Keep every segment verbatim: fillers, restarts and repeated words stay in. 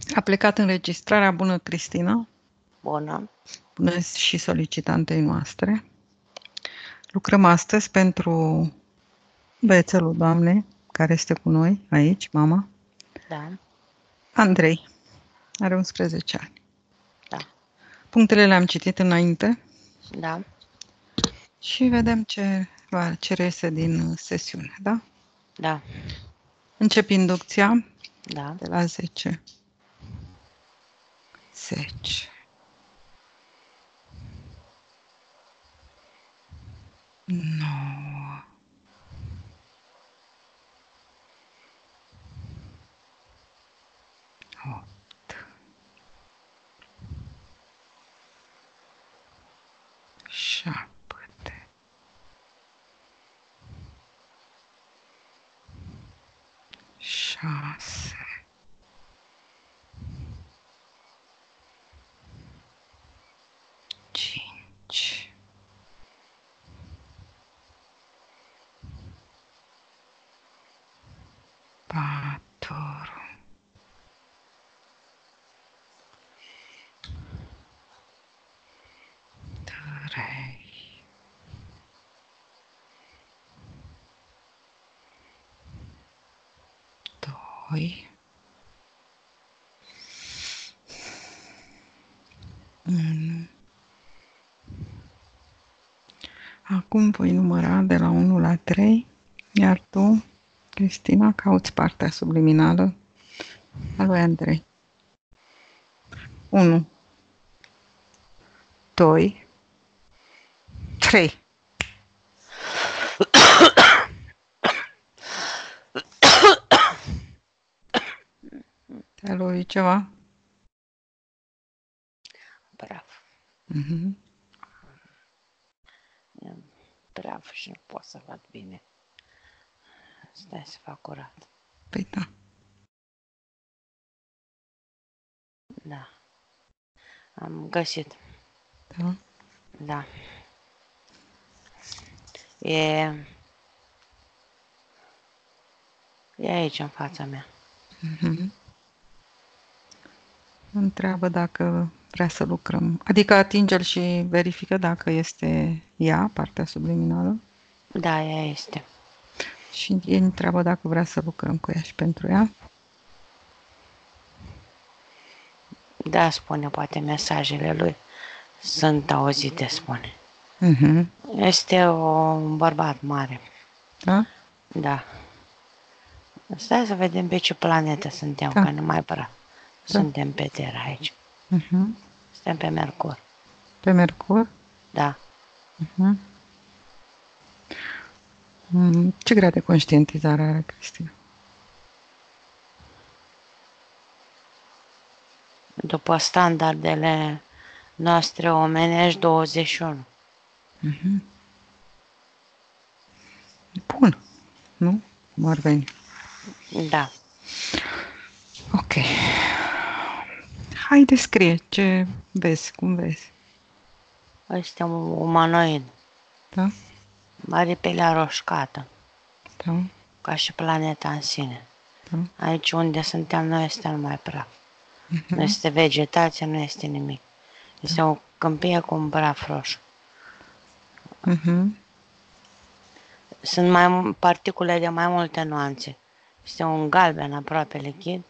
A plecat înregistrarea. Bună, Cristina. Bună. Bună și solicitantei noastre. Lucrăm astăzi pentru băiețelul doamnei, care este cu noi aici, mama. Da. Andrei. Are unsprezece ani. Da. Punctele le-am citit înainte. Da. Și vedem ce, ce reiese din sesiune, da? Da. Încep inducția. Da. De la zece. zece. nouă. opt. șapte. șase. cinci. patru. trei. doi. unu. Acum voi număra de la unu la trei, iar tu, Cristina, cauți partea subliminală a lui Andrei. unu. doi. trei. Te-a lovit ceva? Praf. Mhm. E praf și nu pot să văd bine. Stai să fac curat. Păi da. Da. Am găsit. Da. Da. E... E aici, în fața mea. Mhm. Întreabă dacă vrea să lucrăm. Adică atinge-l și verifică dacă este ea, partea subliminală. Da, ea este. Și îi întreabă dacă vrea să lucrăm cu ea și pentru ea. Da, spune, poate mesajele lui sunt auzite, spune. Mhm. Este o, un bărbat mare. Da? Da. Stai să vedem pe ce planetă suntem, Da. că nu mai prea. Da. Suntem pe Terra aici. Mhm. Suntem pe Mercur. Pe Mercur? Da. Mhm. Mm, Ce grad de conștientizare are Cristina? După standardele noastre omenești, douăzeci și unu. Mhm. Bun. Nu? Cum ar veni? Da. Ok. Hai, descrie ce vezi, cum vezi. Este un umanoid. Da? Are pelea roșcată, Da? ca și planeta în sine. Da? Aici unde suntem noi este numai praf. Mhm. Nu este vegetație, nu este nimic. Este o câmpie cu un praf roșu. Mhm. Sunt mai particule de mai multe nuanțe. Este un galben aproape lichid,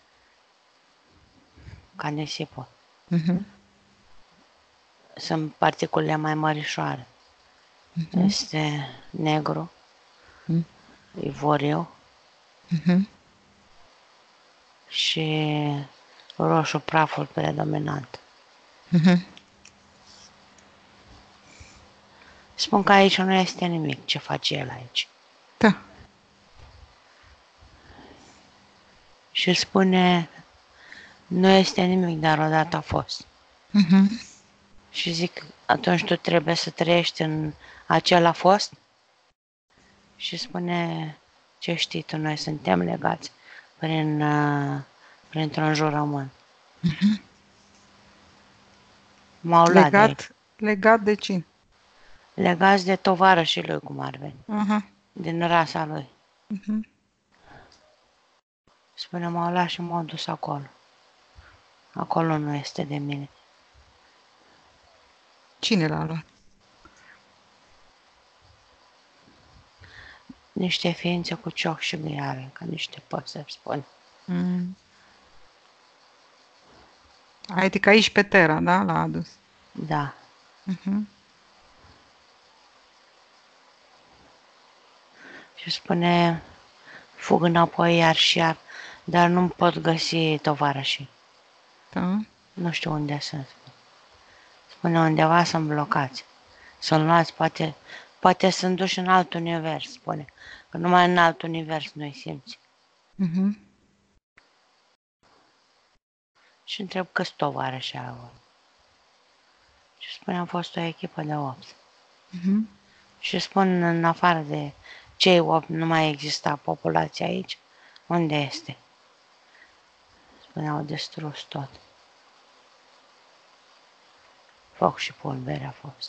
ca nisipul. Mhm. Sunt particule mai mărișoare. Mhm. Este negru, Mhm. ivoriu Mhm. și roșu praful predominant. Mhm. Spun că aici nu este nimic. Ce face el aici? Da. Și spune, nu este nimic, dar odată a fost. Mhm. Și zic, atunci tu trebuie să trăiești în acel a fost? Și spune, ce știi tu, noi suntem legați prin, uh, printr-un jurământ. Mhm. M-au luat de aici. Legat, legat de cine? Legați de tovarășii lui, cum ar veni, Aha. din rasa lui. Mhm. Spune, m-au luat și m-au dus acolo. Acolo nu este de mine. Cine l-a luat? Niște ființe cu cioc și gâială, ca niște păsări, spune. Mm. Adică aici pe Terra, da? L-a adus. Da. Uh-huh. Și spune, fug înapoi iar și iar, dar nu pot găsi tovarășii. Da. Nu știu unde sunt. Spune, undeva sunt blocați. Să-l luați, poate, poate sunt duși în alt univers, spune. Că numai în alt univers nu-i simți. Uh-huh. Și întreb câți tovarăși au. Și spune, am fost o echipă de opt. Uh-huh. Și spun, în afară de cei opt, nu mai exista populație aici. Unde este? Spune, au distrus tot. Foc și pulbere a fost.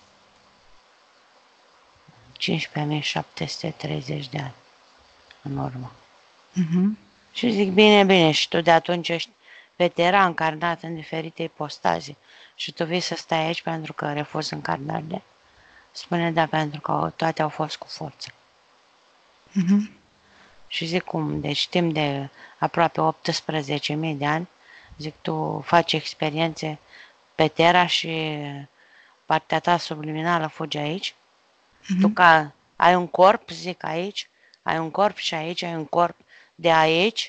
cincisprezece mii șapte sute treizeci de ani în urmă. Uh-huh. Și zic, bine, bine, și tu de atunci ești veteran, încarnat în diferite ipostaze și tu vii să stai aici pentru că refuzi încarnările? Spune, da, pentru că toate au fost cu forță. Uh-huh. Și zic, cum? Deci timp de aproape optsprezece mii de ani, zic, tu faci experiențe pe Terra și partea ta subliminală fuge aici? Uh-huh. Tu ca ai un corp, zic, aici, ai un corp și aici, ai un corp de aici?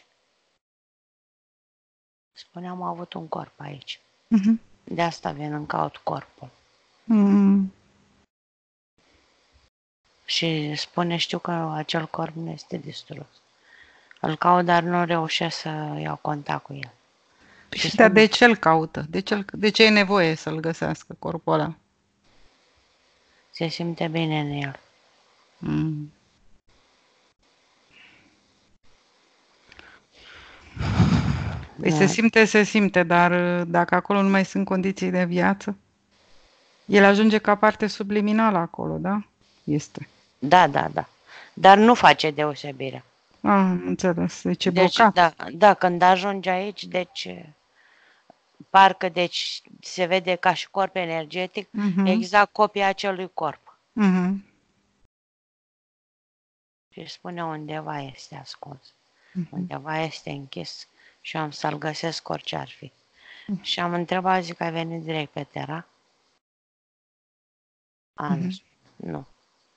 Spune, am avut un corp aici. Uh-huh. De asta vin în caut corpul. Mm. Și spune, știu că acel corp nu este distrus. Îl caut, dar nu reușesc să iau contact cu el. Și dar de ce îl caută? De ce, de ce e nevoie să-l găsească corpul ăla? Se simte bine în el. Mm. Păi Da. se simte, se simte, dar dacă acolo nu mai sunt condiții de viață, el ajunge ca parte subliminală acolo, da? Este. Da, da, da. Dar nu face deosebire. Ah, am înțeles. Deci e Deci, blocat. da, da, când ajunge aici, deci parcă deci se vede ca și corp energetic, Uh-huh. exact copia acelui corp. Uh-huh. Și spune, undeva este ascuns. Uh-huh. Undeva este închis și am să-l găsesc orice ar fi. Uh-huh. Și am întrebat, zic, ai venit direct pe Terra? A, uh-huh. nu. Nu.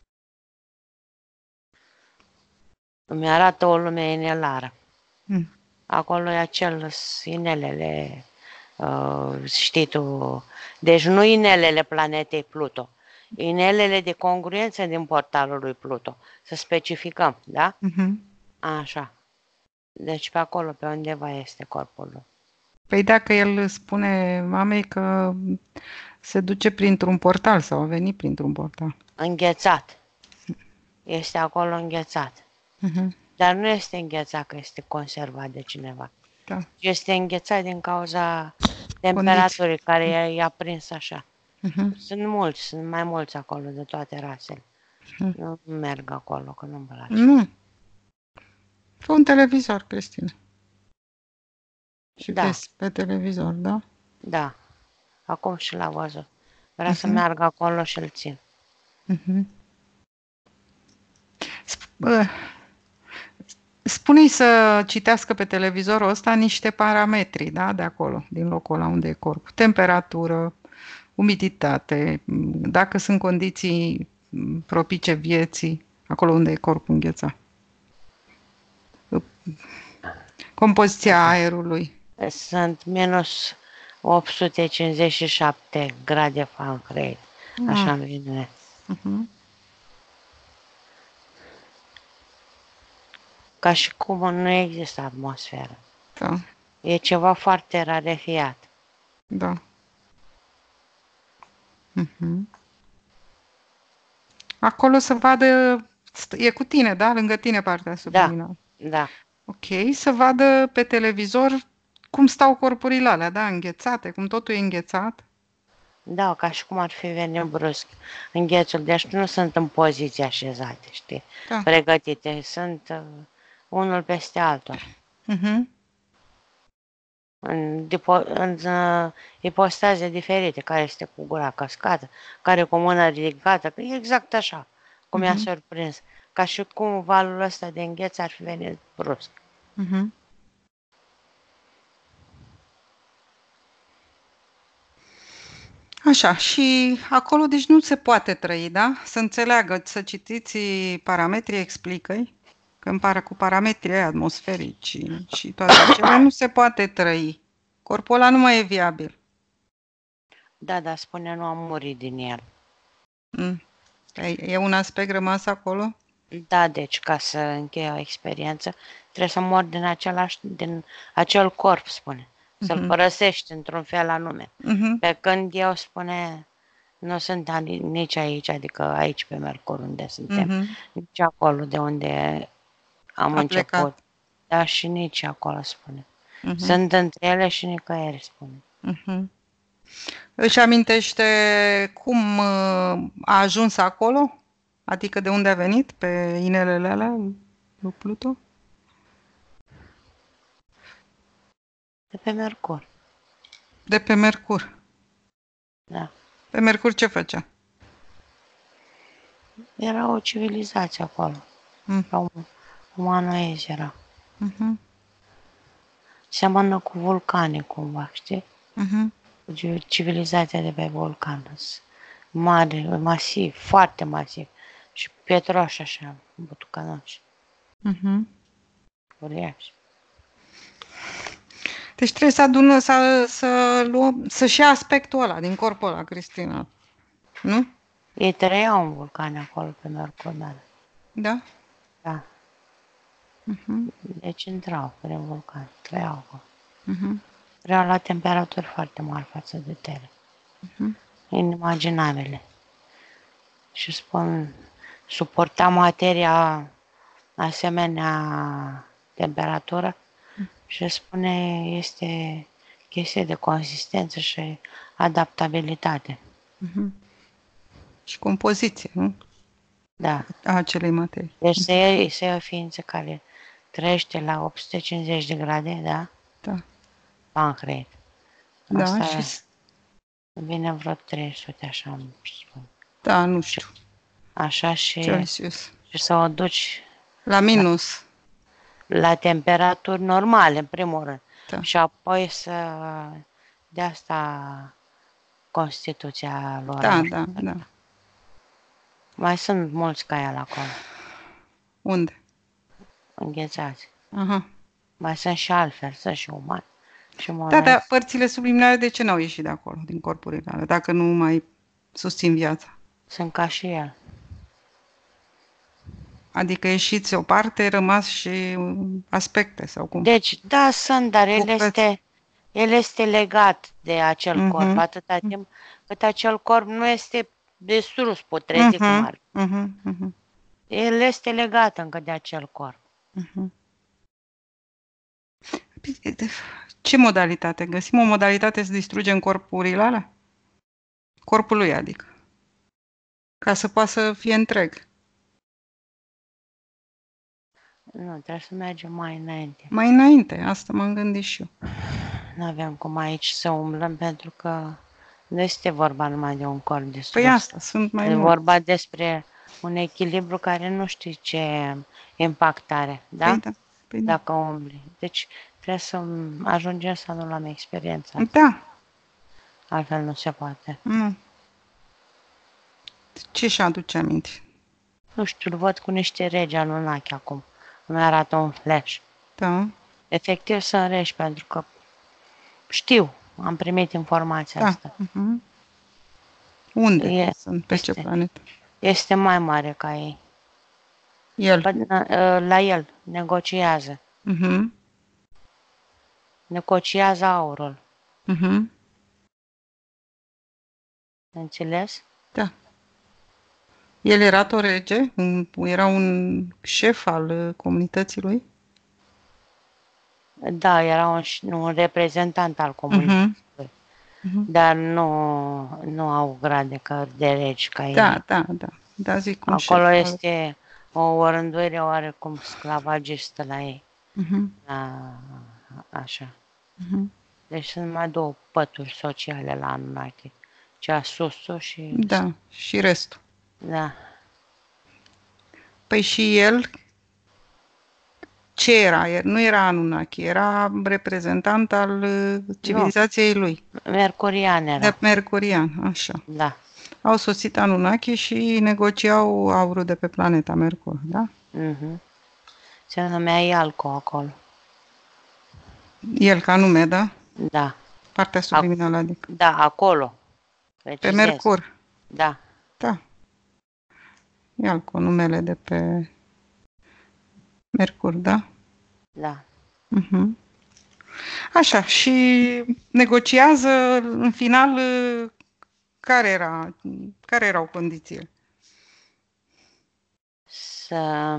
Îmi arată o lume inelară. Uh-huh. Acolo e acel inelele, uh, știi tu, deci nu inelele planetei Pluto, inelele de congruență din portalul lui Pluto, să specificăm, da? Uh-huh. Așa. Deci pe acolo, pe undeva este corpul lui. Păi dacă el spune mamei că se duce printr-un portal sau a venit printr-un portal. Înghețat. Este acolo înghețat. Uh-huh. Dar nu este înghețat că este conservat de cineva. Da. Este înghețat din cauza temperaturii care i-a prins așa. Uh-huh. Sunt mulți, sunt mai mulți acolo de toate rasele. Uh-huh. Nu merg acolo, că nu-mi place. Nu. Fă un televizor, Cristina. Și da. vezi pe televizor, da? Da. Acum și l-a văzut. Vrea uh-huh. să meargă acolo și îl țin. Uh-huh. Spune-i să citească pe televizorul ăsta niște parametri, da, de acolo, din locul ăla unde e corpul. Temperatură, umiditate, dacă sunt condiții propice vieții, acolo unde e corpul înghețat. Compoziția aerului. Sunt minus opt sute cincizeci și șapte grade Fahrenheit. Așa îmi vine. Uh-huh. Ca și cum nu există atmosferă. Da. E ceva foarte rarefiat. Da. Uh-huh. Acolo să vadă, e cu tine, da? Lângă tine partea subliminală. Da, da. Ok, să vadă pe televizor cum stau corpurile alea, da? Înghețate, cum totul e înghețat. Da, ca și cum ar fi venit brusc înghețul. Deci nu sunt în poziții așezate, știi? Da. Pregătite. Sunt uh, unul peste altul. Uh-huh. în, dipo- în uh, ipostaze diferite, care este cu gura cascată, care cu mâna ridicată, că e exact așa, cum i-a Mhm. surprins, ca și cum valul ăsta de îngheț ar fi venit brusc. Mhm. Așa, și acolo deci nu se poate trăi, da? Să înțeleagă, să citiți parametrii, explică-i, că în para, cu parametrii aia atmosferici și toate acele nu se poate trăi. Corpul ăla nu mai e viabil. Da, dar spune, nu am murit din el. Mm. E, e un aspect rămas acolo? Da, deci ca să închei o experiență, trebuie să mor din, același, din acel corp, spune. Să-l Mhm. părăsești într-un fel anume. Mhm. Pe când eu spune, nu sunt ani- nici aici, adică aici pe Mercur unde suntem, Mhm. nici acolo de unde am A plecat. început, dar și nici acolo, spune. Mhm. Sunt între ele și nicăieri, spune. Mhm. Își amintește cum uh, a ajuns acolo? Adică de unde a venit? Pe inelele alea lui Pluto? De pe Mercur, De pe Mercur. da. Pe Mercur ce făcea? Era o civilizație acolo. Mm. Era un umanoezi era. Mhm. Seamănă cu vulcane cumva, știi? Mhm. Cu civilizația de pe vulcan. Mare, masiv, foarte masiv. Și pietroși așa, butucanoși, Mhm. uriași. Deci trebuie să adună, să, să luăm, să-și ia aspectul ăla din corpul ăla, Cristina. Nu? Ei trăiau în vulcane acolo pe Mercur, dar, Da? da. Mhm. Deci intrau prin vulcan, trăiau acolo. Mhm. Trăiau la temperaturi foarte mari față de Terra. Mhm. Inimaginabile. Și spun, suporta materia asemenea temperatură și spune este chestie de consistență și adaptabilitate. Mhm. Și compoziție, nu? Da. A acelei materii. Deci să iei, să iei o ființă care trăiește la opt sute cincizeci de grade, da? Da. Pancreat. Da, și... Asta vine vreo trei sute, așa îmi spun. Da, nu știu. Așa și, Celsius. și să o duci La minus. la temperaturi normale, în primul rând. Da. Și apoi să... De asta Constituția lor Da, așa. da, da. Mai sunt mulți ca el acolo, Unde? înghețați. Aha. Mai sunt și altfel, sunt și umani. Și Da, dar morți. părțile subliminale de ce n-au ieșit de acolo, din corpurile alea, dacă nu mai susțin viața? Sunt ca și el. Adică ieșiți o parte, rămas și aspecte sau cum? Deci, da, sunt, dar el Bucăți. este, el este legat de acel corp, Mhm. atâta timp cât acel corp nu este de sus putrezit cum Mhm. ar. Mhm. Mhm. El este legat încă de acel corp. Mhm. Ce modalitate? Găsim o modalitate să distrugem corpurile alea? Corpul lui, adică. Ca să poată să fie întreg. Nu, trebuie să mergem mai înainte. Mai înainte, asta m-am gândit și eu. Nu avem cum aici să umblăm pentru că nu este vorba numai de un corp distrus. Păi asta, sunt mai E mult. vorba despre un echilibru care nu știi ce impact are, da? Păi da, păi da. Dacă umbli. Deci trebuie să ajungem să nu luăm experiența. Da, Altfel nu se poate. nu. Ce și aduce aminte? Nu știu, îl văd cu niște regi anunachi acum. Îmi arată un flash. Da, Efectiv sunt regi pentru că știu, am primit informația da. asta. Mhm. Unde E, sunt? Pe ce este, planetă? este mai mare ca ei. El. Până, la el negociază. Mhm. Negociază aurul. Mhm. Înțeles? Da. El era tot rege? Un- Era un șef al uh, comunității lui? Da, era un, un reprezentant al comunității. Mhm. Mhm. Dar nu, nu au grade ca de regi ca ei. Da, da, da. Da, zic un șef Acolo al... este o rânduire oarecum sclavagistă la ei. Mhm. A, așa. Mhm. Deci sunt numai două pături sociale la Anunnaki. Cea sus și... Da, și restul. Da. Păi și el, ce era? El nu era Anunnaki, era reprezentant al uh, civilizației lui. Mercurian De era. mercurian, așa. Da. Au sosit Anunnaki și negociau aurul de pe planeta Mercur, da? Mhm. Se numea Ialco acolo. El ca nume, da? Da. Partea subliminală, adică. Da, acolo. Pe Precizez. Mercur, Da. da. Iar cu numele de pe Mercur, da? Da. Mhm. Așa, și negociază în final care era, care erau condițiile? Să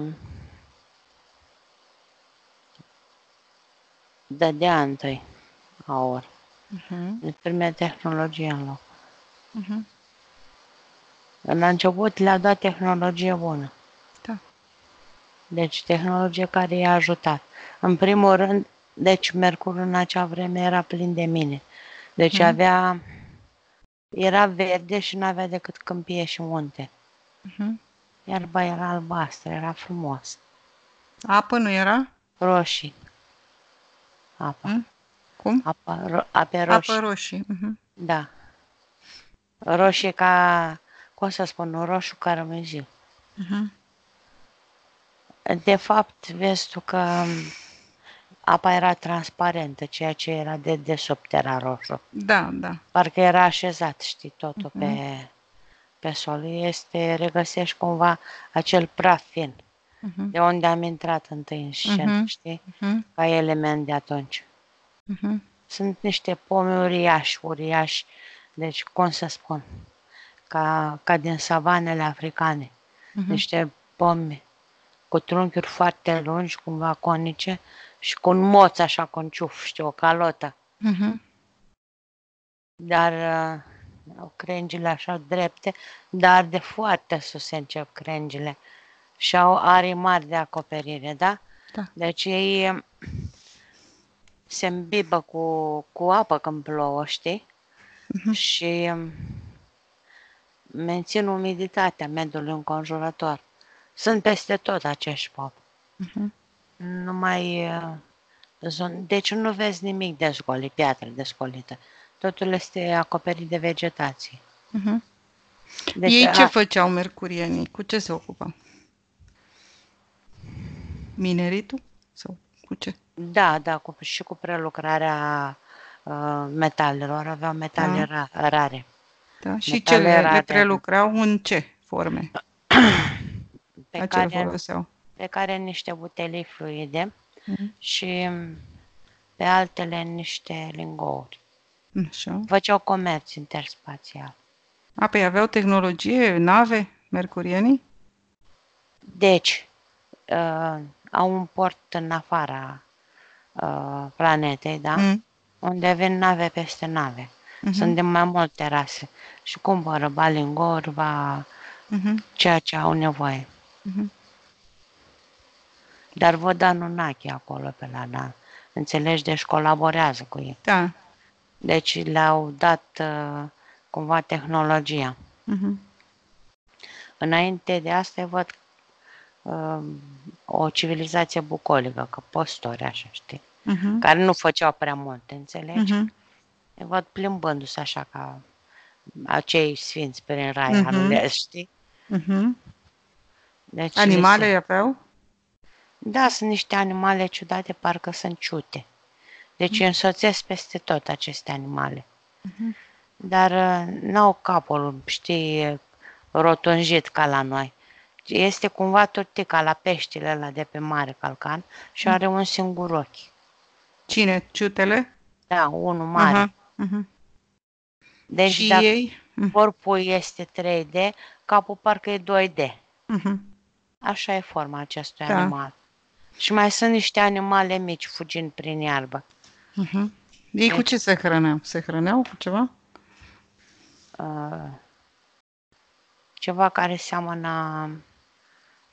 dădea întâi aur. Mhm. Îți primea tehnologia în loc. Mhm. La început le-a dat tehnologie bună. Da. Deci tehnologie care i-a ajutat. În primul rând, deci Mercurul în acea vreme era plin de mine. Deci Mhm. avea, era verde și nu avea decât câmpie și munte. Mhm. Iarba era albastră, era frumos. Apă nu era? Roșii. Apa. Mhm. Cum? Apa, ro- ape Apă roșii. roșie. Mhm. Da. Roșie ca, cum să spun, un roșu carameziu. Mhm. De fapt, vezi tu că apa era transparentă, ceea ce era de desubt era roșu. Da, da. Parcă era așezat, știi, totul Mhm. pe, pe sol. Este, regăsești cumva acel praf fin, Mhm. de unde am intrat întâi în scenă, Mhm. știi, Mhm. ca element de atunci. Mhm. Sunt niște pomi uriași, uriași, deci, cum să spun, ca, ca din savanele africane. Mhm. Niște pomi cu trunchiuri foarte lungi, cumva conice, și cu un moț așa, cu un ciuf, știi, o calotă. Mhm. Dar uh, au crengile așa drepte, dar de foarte sus încep crengile. Și au arii mari de acoperire, da? Da. Deci ei um, se îmbibă cu, cu apă când plouă, știi? Mhm. Și um, mențin umiditatea mediului înconjurător. Sunt peste tot acești popi. Mhm. Nu mai... Uh, zon... Deci nu vezi nimic dezgolit, piatră desgolită. Totul este acoperit de vegetație. Mhm. Deci, Ei ce a, făceau mercurienii? Cu ce se ocupau? Mineritul? Sau cu ce? da, da, cu, și cu prelucrarea uh, metalelor. Aveau metale Da, ra, rare. da. Și ce Metale le, le rare prelucreau în ce forme? pe La ce le care, foloseau? pe care niște butelii fluide Mhm. și pe altele niște lingouri. Așa. Făceau comerț interspațial. A, păi aveau tehnologie, nave, mercurienii? Deci, uh, au un port în afara uh, planetei, da? Mm. Unde vin nave peste nave. Sunt Mhm. de mai multe rase și cumpără balingori, va Mhm. ceea ce au nevoie. Mhm. Dar văd Anunnaki acolo pe la Dan. Înțelegi? Deci colaborează cu ei. Da. Deci le-au dat uh, cumva tehnologia. Mhm. Înainte de asta văd uh, o civilizație bucolică, că păstori așa, știi? Mhm. Care nu făceau prea multe, înțelegi? Mhm. Îi văd plimbându-se așa ca acei sfinți prin rai Mhm. alule, știi? Mhm. Deci li Animale se... aveau? Da, sunt niște animale ciudate, parcă sunt ciute. Deci îi însoțesc peste tot aceste animale. Mhm. Dar uh, n-au capul, știi, rotunjit ca la noi. Este cumva tot ca la peștele ăla de pe mare calcan și are un singur ochi. Cine? Ciutele? Da, unul mare. Aha. Mhm. Deci Și dacă ei? Mhm. corpul este trei D, capul parcă e doi D. Mhm. Așa e forma acestui Da. animal. Și mai sunt niște animale mici fugind prin iarbă. Mhm. Ei cu Deci, ce se hrăneau? Se hrăneau cu ceva? uh, ceva care seamănă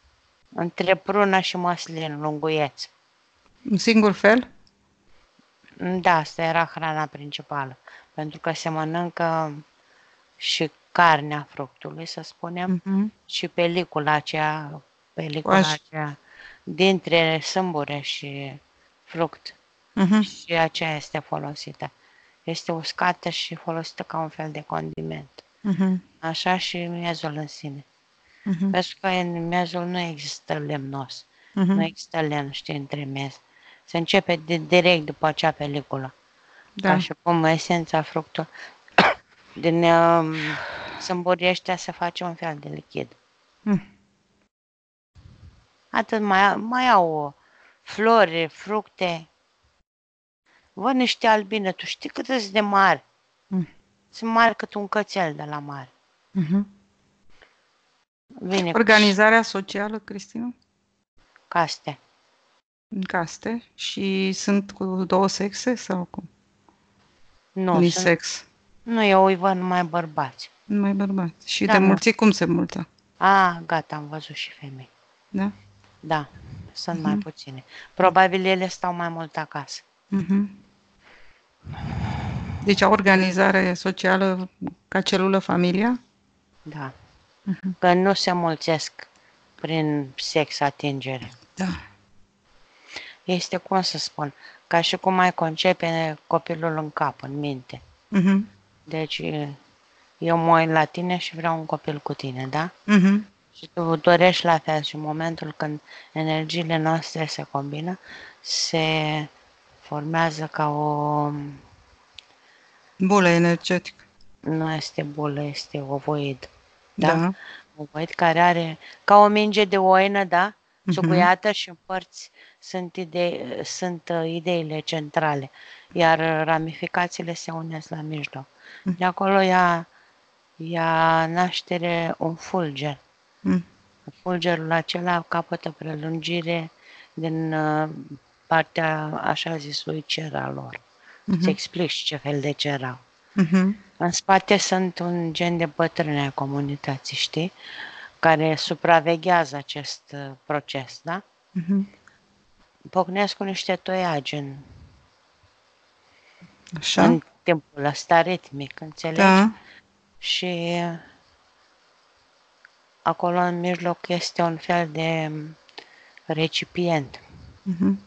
între prună și măslin, lunguieț. Un singur fel? Da, asta era hrana principală, pentru că se mănâncă și carnea fructului, să spunem, Mhm. și pelicula aceea, pelicula Coaj. aceea dintre sâmbure și fruct. Mhm. Și aceea este folosită. Este uscată și folosită ca un fel de condiment. Mhm. Așa și miezul în sine. Mhm. Pentru că în miezul nu există lemnos. Nu Mhm. există lemn, știi, între miez. Se începe de, direct după acea peliculă. Ca Da. și cum esența fructului din um, sâmburii ăștia se face un fel de lichid. Mm. Atât mai, mai au flori, fructe. Văd niște albine, tu știi cât sunt de mari? Mm. Sunt mari cât un cățel de la mare. Mhm. Vine Organizarea socială, Cristina? caste. În caste și sunt cu două sexe sau cum? Nu, sunt, Unisex. nu, eu îi văd numai bărbați. Numai bărbați. Și de Da, nu. mulți cum se multă? A, gata, am văzut și femei. Da? Da, sunt mai Mhm. puține. Probabil ele stau mai mult acasă. Mhm. Deci au organizare socială ca celulă familia? Da. Mhm. Că nu se mulțesc prin sex atingere. Da. Este, cum să spun, ca și cum ai concepe copilul în cap, în minte. Mhm. Deci, eu mă uit la tine și vreau un copil cu tine, da? Mhm. Și tu dorești la fel și în momentul când energiile noastre se combină, se formează ca o... Bulă energetică. Nu este bulă, este ovoid, da? Da. Ovoid care are ca o minge de oină, da? Mhm. Țuguiată și în părți sunt, idei, sunt uh, ideile centrale, iar ramificațiile se unesc la mijloc. De acolo ia, ia naștere un fulger. Mm. Fulgerul acela capătă prelungire din uh, partea, așa zisului, cer al lor. Mhm. Să explici ce fel de cer au. Mhm. În spate sunt un gen de bătrâne a comunității, știi? Care supraveghează acest uh, proces, da? Mhm. Pocnesc cu niște toiagi în, Așa? în timpul ăsta ritmic, înțelegi? Da. Și acolo în mijloc este un fel de recipient. Mhm.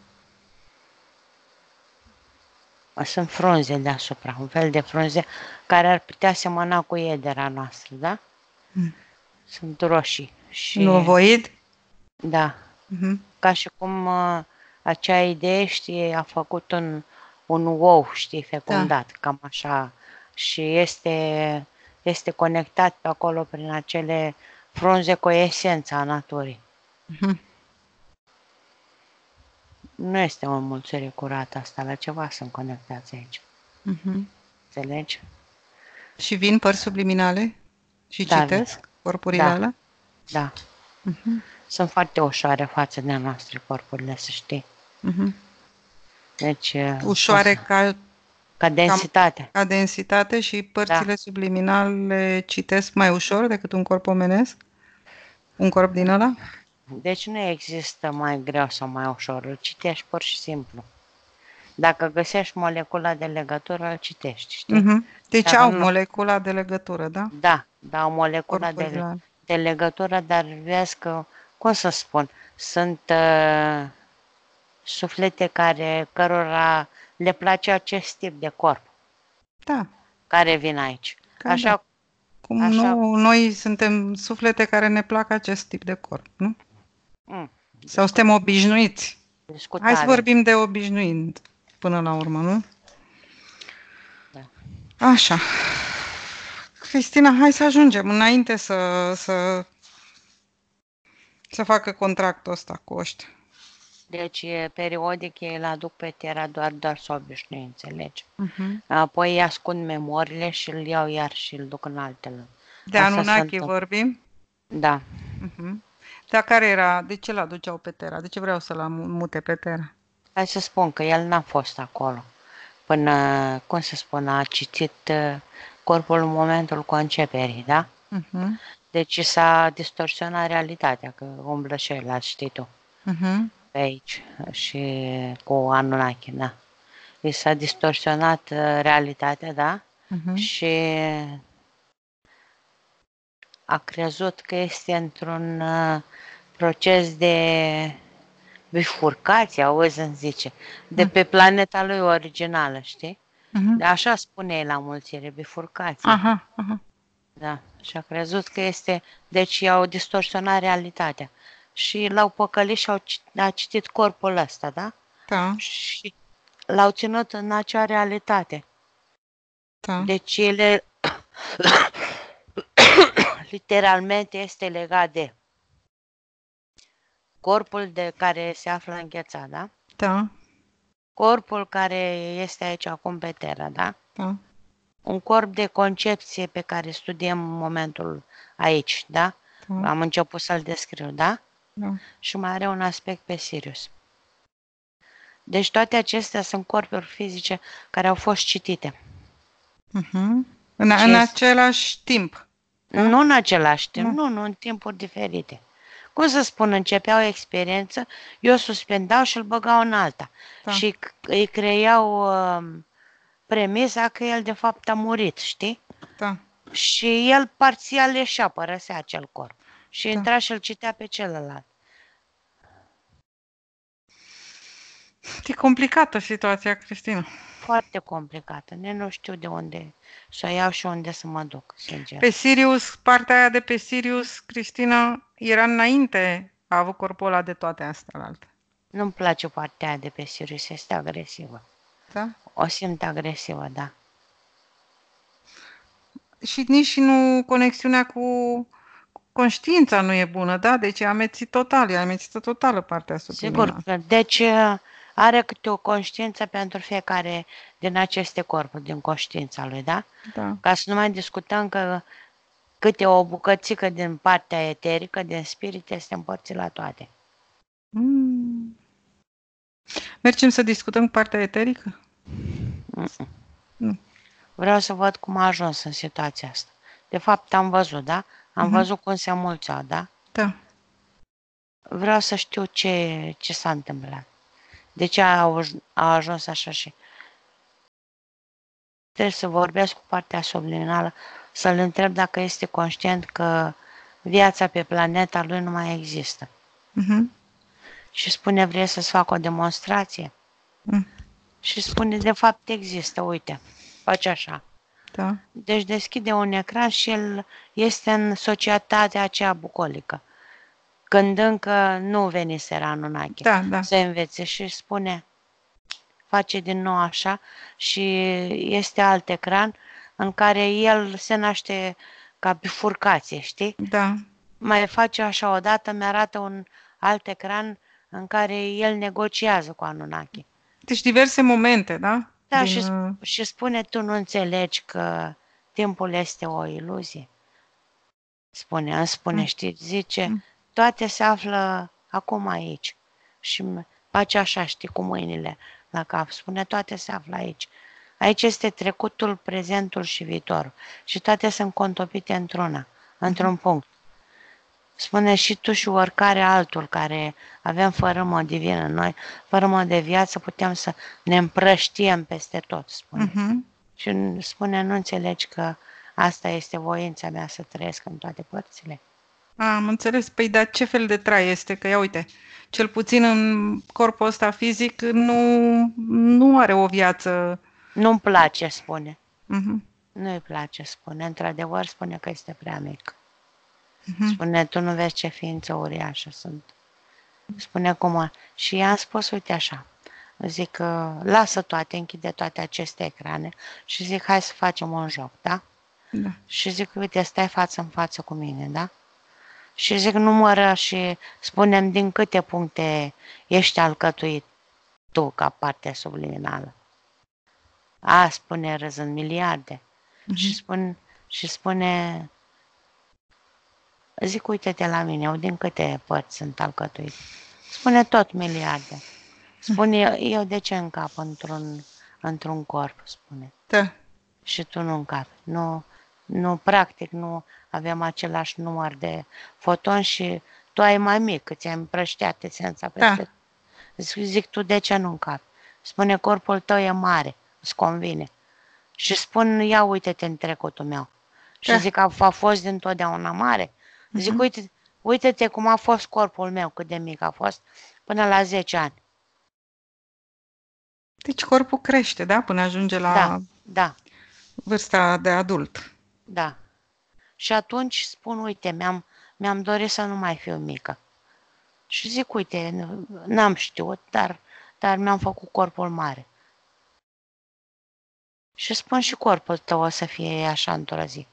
Sunt frunze deasupra, un fel de frunze care ar putea semăna cu iedera noastră, da? Mm. Sunt roșii Un și, ovoid? da, Mhm. ca și cum uh, acea idee, știi, a făcut un, un ou, știi, Da. fecundat, cam așa, și este, este conectat pe acolo prin acele frunze cu esența naturii. Mhm. Nu este o înmulțire curată asta, la ceva sunt conectați aici, Mhm. înțelegi? Și vin părți subliminale? Și Da, citesc corpurile da, alea? da. Mhm. Sunt foarte ușoare față de noastre corpurile, să știi. Mhm. Deci, Ușoare ca, ca, ca densitate. ca densitate și Da. părțile subliminale citesc mai ușor decât un corp omenesc? Un corp din ăla? Deci nu există mai greu sau mai ușor, îl citești pur și simplu. Dacă găsești molecula de legătură, îl citești, știi? Mhm. Deci Dacă au nu, molecula de legătură, da? da, da, o molecula de, Corpurile alea. de legătură, dar vezi că, cum să spun, sunt uh, suflete care, cărora le place acest tip de corp, Da, care vin aici. că da. Așa, Cum așa, nu, noi suntem suflete care ne plac acest tip de corp, nu? mm, Sau suntem obișnuiți. Hai să discutabil. vorbim de obișnuind până la urmă, nu? Da. Așa. Cristina, hai să ajungem înainte să, să, să facă contractul ăsta cu ăștia. Deci, periodic, ei îl aduc pe Terra doar, doar să obișnui, înțelegi? Uh-huh. Apoi îi ascund memoriile și îl iau iar și îl duc în altele. De Asta Anunnaki sunt- vorbim? Da. Uh-huh. Dar care era? De ce l-aduceau pe Terra? De ce vreau să-l mute pe Terra? Hai să spun că el n-a fost acolo. Până, cum să spun, a citit uh, corpul în momentul conceperii, da? Uh-huh. Deci s-a distorsionat realitatea, că umblă și el, știi tu, Uh-huh. pe aici și cu Anunnaki, da. i s-a distorsionat uh, realitatea, da? Mhm. Și a crezut că este într-un uh, proces de bifurcație, auzi, îmi zice, de pe planeta lui originală, știi? Mhm. Așa spune el la mulțire, bifurcație. Aha, aha. Da, și a crezut că este, deci i-au distorsionat realitatea. Și l-au păcălit și au, ci- a citit corpul ăsta, da? Da, Și l-au ținut în acea realitate. da. Deci ele literalmente este legat de corpul de care se află înghețat, da? Da, Corpul care este aici acum pe Terra, da? da. Un corp de concepție pe care studiem în momentul aici, da? Da, Am început să-l descriu, da? da. Și mai are un aspect pe Sirius. Deci toate acestea sunt corpuri fizice care au fost citite. Mhm. În, Ce în este? același timp. Da? Nu în același timp, Nu. nu, nu, în timpuri diferite. Cum să spun, începeau o experiență, eu suspendau și îl băgau în alta. Da. Și îi creau uh, premisa că el de fapt a murit, știi? Da. Și el parțial ieșea, părăsea acel corp. Și Da. intra și îl citea pe celălalt. E complicată situația, Cristina. Foarte complicată. Ne nu știu de unde să o iau și unde să mă duc, sincer. Pe Sirius, partea aia de pe Sirius, Cristina, era înainte, a avut corpul ăla de toate astea la alte. Nu-mi place partea aia de pe Sirius, este agresivă. Da? O simt agresivă, da. Și nici nu conexiunea cu conștiința nu e bună, da? Deci e amețit total, e amețită totală partea subliminală. Sigur că, deci are câte o conștiință pentru fiecare din aceste corpuri, din conștiința lui, da? Da. Ca să nu mai discutăm că câte o bucățică din partea eterică, din spirit, este împărțit la toate. Mm. Mergem să discutăm partea eterică? Mm-mm. Nu. Vreau să văd cum a ajuns în situația asta. De fapt, am văzut, da? Am Mhm. văzut cum se mulțeau, da? Da. Vreau să știu ce, ce s-a întâmplat. De ce a, a ajuns așa și trebuie să vorbesc cu partea subliminală, să-l întreb dacă este conștient că viața pe planeta lui nu mai există. Mhm. Și spune, vrei să-ți fac o demonstrație? Mm. Și spune, de fapt există, uite, faci așa. Da. Deci deschide un ecran și el este în societatea aceea bucolică. Când încă nu veniseră Anunnaki Da, da. să învețe și spune, face din nou așa și este alt ecran în care el se naște ca bifurcație, știi? Da. Mai face așa odată, mi-arată un alt ecran în care el negociază cu Anunnaki. Deci diverse momente, da? Da, Din, și, uh, și spune, tu nu înțelegi că timpul este o iluzie? Spune, îmi spune, Mm. știi, zice, Mm. toate se află acum aici. Și face așa, știi, cu mâinile la cap. Spune, toate se află aici. Aici este trecutul, prezentul și viitorul. Și toate sunt contopite într-una, într-un punct. Spune și tu și oricare altul care avem fărâmă divină în noi, fărâmă de viață, putem să ne împrăștiem peste tot, spune. Mhm. Și spune, nu înțelegi că asta este voința mea să trăiesc în toate părțile? Am înțeles. Păi, dar ce fel de trai este? Că, ia uite, cel puțin în corpul ăsta fizic nu, nu are o viață. Nu-mi place, spune. Mhm. Nu-i place, spune. Într-adevăr, spune că este prea mic. Mhm. Spune, tu nu vezi ce ființă uriașă sunt. Spune cum. Și i-am spus, uite așa. Zic, lasă toate, închide toate aceste ecrane și zic, hai să facem un joc, da? Da. Și zic, uite, stai față în față cu mine, da? Și zic, numără și spunem din câte puncte ești alcătuit tu ca parte subliminală. A, spune râzând, miliarde. Mhm. Și, spun, și spune, zic, uite-te la mine, eu din câte părți sunt alcătuit. Spune tot miliarde. Spune, eu de ce încap într-un, într-un corp, spune. Da. Și tu nu încapi. Nu, nu, practic, nu avem același număr de fotoni și tu ai mai mic, că ți-ai împrășteat esența peste. Da. Zic, zic, tu de ce nu încapi? Spune, corpul tău e mare, îți convine. Și spun, ia uite-te în trecutul meu. Și Da. zic, a, a fost dintotdeauna mare. Zic, Mhm. uite, uite-te cum a fost corpul meu, cât de mic a fost, până la zece ani. Deci corpul crește, da? Până ajunge Da, la da, vârsta de adult. da. Și atunci spun, uite, mi-am, mi-am dorit să nu mai fiu mică. Și zic, uite, n-am știut, dar, dar mi-am făcut corpul mare. Și spun, și corpul tău o să fie așa într-o zi.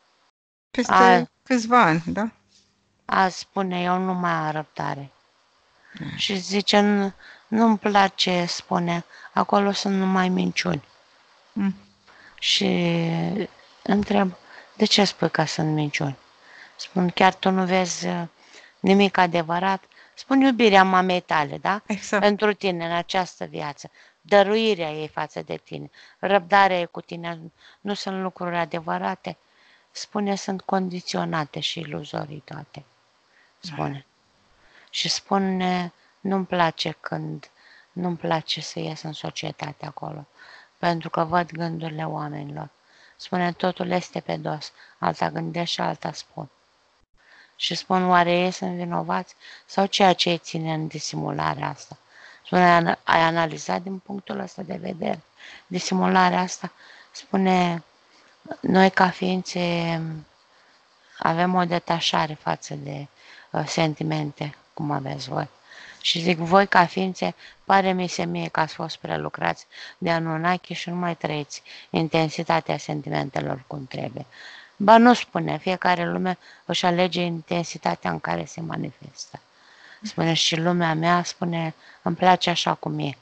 A, Peste câțiva ani, da? a spune, eu nu mai am răbdare. Și zice, "Nu- nu-mi place, spune, acolo sunt numai minciuni." Mm. Și întreb, de ce spui că sunt minciuni? Spun, chiar tu nu vezi uh, nimic adevărat? Spun, iubirea mamei tale, da? Exact. Pentru tine în această viață. Dăruirea ei față de tine. Răbdarea ei cu tine. Nu sunt lucruri adevărate? Spune, sunt condiționate și iluzorii toate. Spune. Și spune, nu-mi place când, nu-mi place să ies în societate acolo, pentru că văd gândurile oamenilor. Spune, totul este pe dos, alta gândesc și alta spun. Și spun, oare ei sunt vinovați sau ceea ce îi ține în disimularea asta? Spune, ai analizat din punctul ăsta de vedere disimularea asta? Spune, noi ca ființe avem o detașare față de uh, sentimente, cum aveți voi. Și zic, voi ca ființe, pare mi se mie că ați fost prelucrați de Anunnaki și nu mai trăiți intensitatea sentimentelor cum trebuie. Ba nu spune, fiecare lume își alege intensitatea în care se manifestă. Spune, și lumea mea, spune, îmi place așa cum e.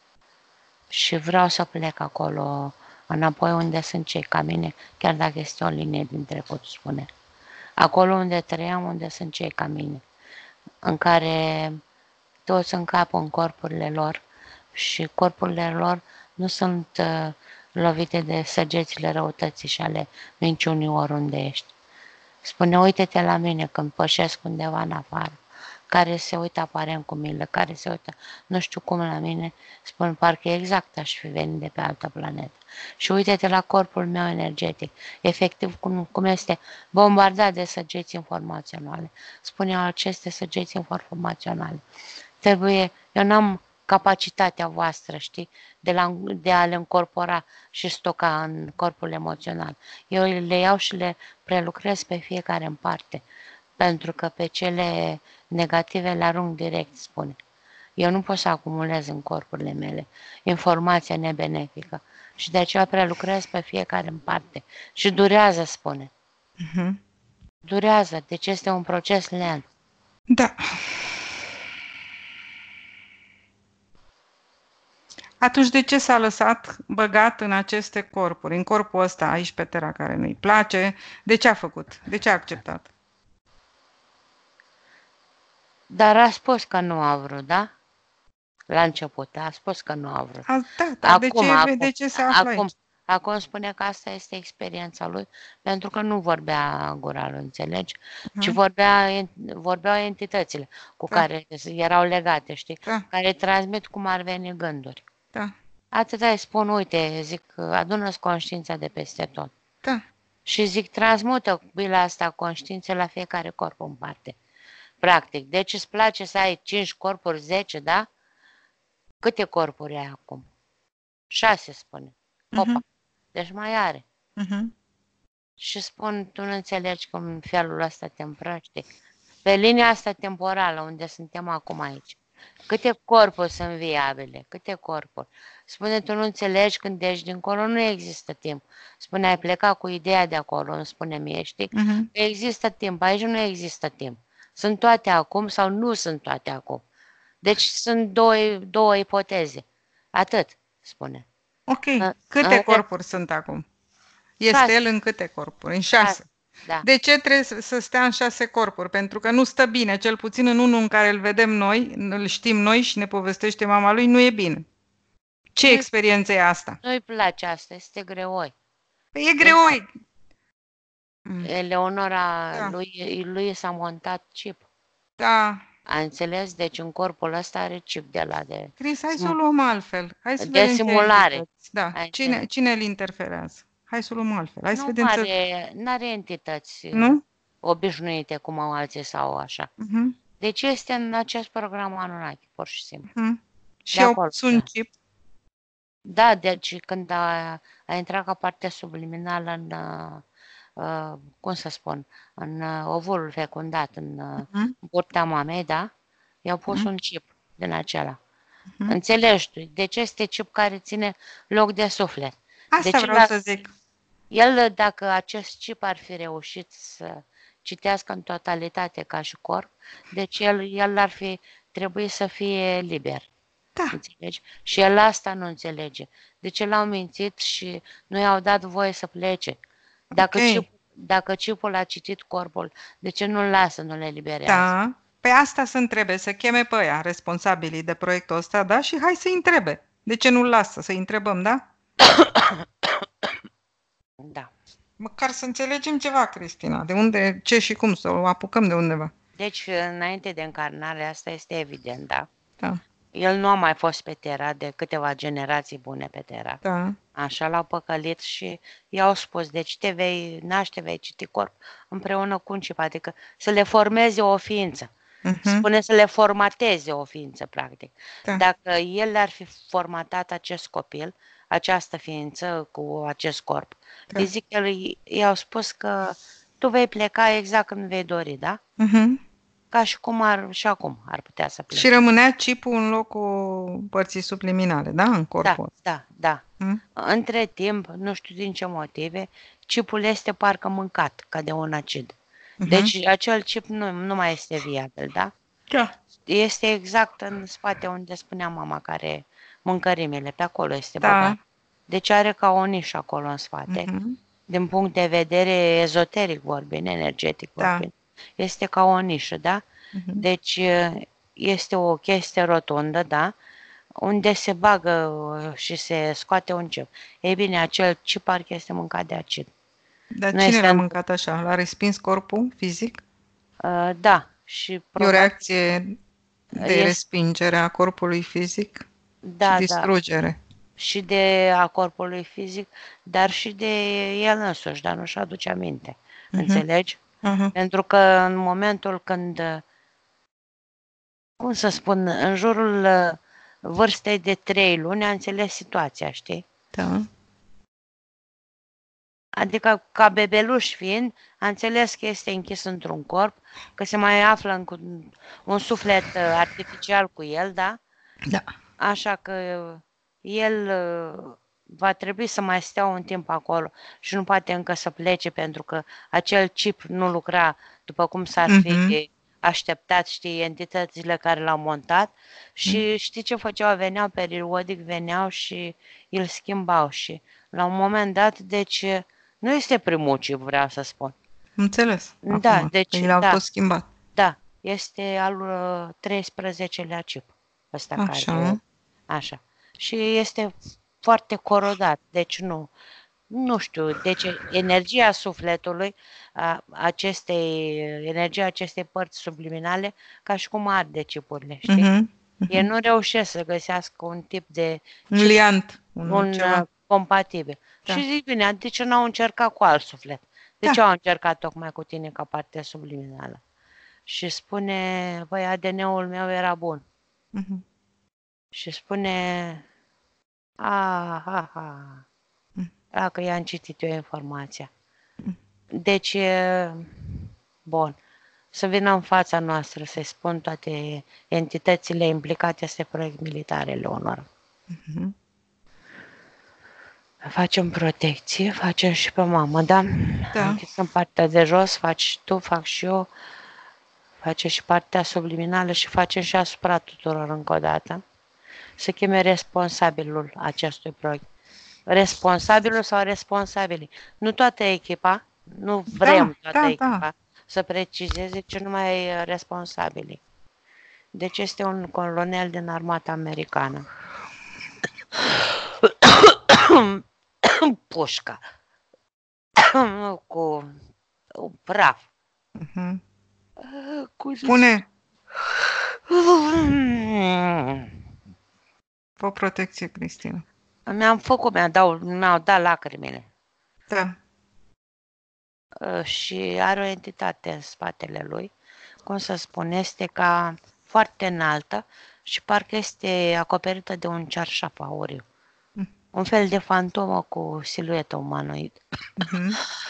Și vreau să plec acolo, înapoi unde sunt cei ca mine, chiar dacă este o linie din trecut, spune. Acolo unde trăiam, unde sunt cei ca mine, în care toți încapă în corpurile lor și corpurile lor nu sunt uh, lovite de săgețile răutății și ale minciunii oriunde ești. Spune, uite-te la mine când pășesc undeva în afară, care se uită aparent cu milă, care se uită nu știu cum la mine, spun, parcă exact aș fi venit de pe altă planetă. Și uite-te la corpul meu energetic, efectiv cum, cum este bombardat de săgeți informaționale. Spune, aceste săgeți informaționale. Trebuie, eu n-am capacitatea voastră, știi, de, la, de a le încorpora și stoca în corpul emoțional. Eu le iau și le prelucrez pe fiecare în parte, pentru că pe cele negative le arunc direct, spune. Eu nu pot să acumulez în corpurile mele informația nebenefică și de aceea prelucrez pe fiecare în parte. Și durează, spune. Uh-huh. Durează, deci este un proces lent. Da. Atunci de ce s-a lăsat băgat în aceste corpuri, în corpul ăsta aici pe Terra care nu-i place? De ce a făcut? De ce a acceptat? Dar a spus că nu a vrut, da? La început, a spus că nu a vrut. A, da, dar de ce, Acum, de ce se află acum, aici? acum spune că asta este experiența lui, pentru că nu vorbea gura lui, înțelegi? Ci Uh-huh. vorbea, vorbeau entitățile cu Da, care erau legate, știi? da, Care transmit cum ar veni gânduri. da, Atâta îi spun, uite, zic, adună-ți conștiința de peste tot. da. Și zic, transmută bila asta conștiințe la fiecare corp în parte. Practic, deci îți place să ai cinci corpuri, zece, da? Câte corpuri ai acum? Șase, spune. Opa, Uh-huh. deci mai are. Uh-huh. Și spun, tu nu înțelegi cum în felul ăsta te împrăști. Pe linia asta temporală, unde suntem acum aici. Câte corpuri sunt viabile? Câte corpuri? Spune, tu nu înțelegi când ești dincolo, nu există timp. Spune, ai plecat cu ideea de acolo, îmi spune mie, știi? Uh-huh. Există timp, aici nu există timp. Sunt toate acum sau nu sunt toate acum. Deci sunt două, două ipoteze. Atât, spune. Ok. În, Câte în corpuri sunt acum? Este șase, el în câte corpuri? În șase, șase. da. De ce trebuie să- să stea în șase corpuri? Pentru că nu stă bine, cel puțin în unul în care îl vedem noi, îl știm noi și ne povestește mama lui, nu e bine. Ce Nu-i, experiență e asta? nu-i place asta, este greoi. Păi e greoi. Mm. Eleonora, Da, lui, lui s-a montat chip. da. A înțeles? Deci în corpul ăsta are chip de la de, Cris, hai să o luăm altfel. Hai să de vedem ce simulare. entități. Da, Ai cine, înțeles? cine îl interferează? Hai să o luăm altfel. Hai să Nu vedem să... are, n-are entități uh, Nu? obișnuite cum au alții sau așa. Uh-huh. Deci este în acest program Anunnaki, pur și simplu. Uh-huh. Și De au acolo. pus un chip. Da, deci când a, a intrat ca parte subliminală în, uh, uh, cum să spun, în uh, ovulul fecundat, în uh, Uh-huh. burta mamei, da? I-au pus Uh-huh. un chip din acela. Uh-huh. Înțelegi tu? Deci este chip care ține loc de suflet. Asta Deci vreau el, să zic. el, dacă acest chip ar fi reușit să citească în totalitate ca și corp, deci el, el ar fi trebuit să fie liber. Da. Înțelegi? Și el asta nu înțelege. Deci l-au mințit și nu i-au dat voie să plece. Dacă, Ok. chip, dacă chipul a citit corpul, de ce nu-l lasă, nu le eliberează? Da. Pe asta să întrebe, să cheme pe ăia, responsabilii de proiectul ăsta, da? Și hai să-i întrebe. De ce nu-l lasă? Să-i întrebăm, da? Da. Măcar să înțelegem ceva, Cristina. De unde, ce și cum, să o apucăm de undeva. Deci, înainte de încarnare, asta este evident, da? Da. El nu a mai fost pe Terra de câteva generații bune pe Terra. Da. Așa l-au păcălit și i-au spus, deci te vei naște, vei citi corp împreună cu un chip, adică să le formeze o ființă. Uh-huh. Spune să le formateze o ființă, practic. Da. Dacă el ar fi formatat acest copil, această ființă cu acest corp, Da. fizic, el i-au spus că tu vei pleca exact când vei dori, da? Uh-huh. Ca și cum ar, și acum ar putea să plece. Și rămânea chipul în locul părții subliminale, da? În corpul. Da, da, da. Hmm? Între timp, nu știu din ce motive, chipul este parcă mâncat, ca de un acid. Uh-huh. Deci acel chip nu, nu mai este viabil, da? Da. Este exact în spate unde spunea mama care mâncărimile, pe acolo este Da. băgat. Deci are ca o nișă acolo în spate. Uh-huh. Din punct de vedere ezoteric vorbind, energetic Da. vorbind, este ca o nișă, da? Uh-huh. Deci este o chestie rotundă, da? Unde se bagă și se scoate un chip. Ei bine, acel chip parcă este mâncat de acid. Dar Nu cine este l-a în- mâncat așa? L-a respins corpul fizic? Uh, da, și E o probabil, reacție de Este- respingere a corpului fizic și da, da, distrugere. și de a corpului fizic, dar și de el însuși, dar nu-și aduce aminte. Mhm. Înțelegi? Uh-huh. Pentru că în momentul când, cum să spun, în jurul uh, vârstei de trei luni a înțeles situația, știi? Da. Adică ca bebeluș fiind, a înțeles că este închis într-un corp, că se mai află în cu- un suflet uh, artificial cu el, da? Da. Așa că el uh, va trebui să mai stea un timp acolo și nu poate încă să plece pentru că acel chip nu lucra după cum s-ar fi Mhm. așteptat, știi, entitățile care l-au montat și știi ce făceau? Veneau periodic, veneau și îl schimbau și la un moment dat, deci nu este primul chip, vreau să spun. Înțeles. Da, Acum, deci, că l-au da. tot schimbat. Da, este al uh, treisprezecelea chip ăsta Așa. care... Așa. Și este foarte corodat, deci nu, nu știu, deci energia sufletului, a, acestei, energia acestei părți subliminale, ca și cum arde chipurile, știi? Mhm. Ei nu reușesc să găsească un tip de Un chip, liant. Un, un ceva. uh, compatibil. Da. Și zic, bine, de ce n-au încercat cu alt suflet? De Da. ce au încercat tocmai cu tine ca parte subliminală? Și spune, băi, A D N-ul meu era bun. Mhm. Și spune, a, ha, ha, Mm. dacă i-am citit eu informația. Mm. Deci, e, bun, să vină în fața noastră, să-i spun toate entitățile implicate în acest proiect militar, Eleonora. Mhm. Facem protecție, facem și pe mamă, da? Da. Închis în partea de jos, faci și tu, fac și eu, face și partea subliminală și facem și asupra tuturor încă o dată. Să cheme responsabilul acestui proiect. Responsabilul sau responsabilii. Nu toată echipa, nu vrem Da, toată da, echipa da. să precizeze, ci numai responsabilii. Deci este un colonel din armata americană. Pușca. Cu praf. Mhm. Cu Spune, Fă protecție, Cristina. Mi-am făcut, mi-au dat, mi-au dat lacrimile. Da. Și are o entitate în spatele lui, cum să spun, este ca foarte înaltă și parcă este acoperită de un cearșaf auriu. Mm. Un fel de fantomă cu siluetă umanoid. Mm-hmm.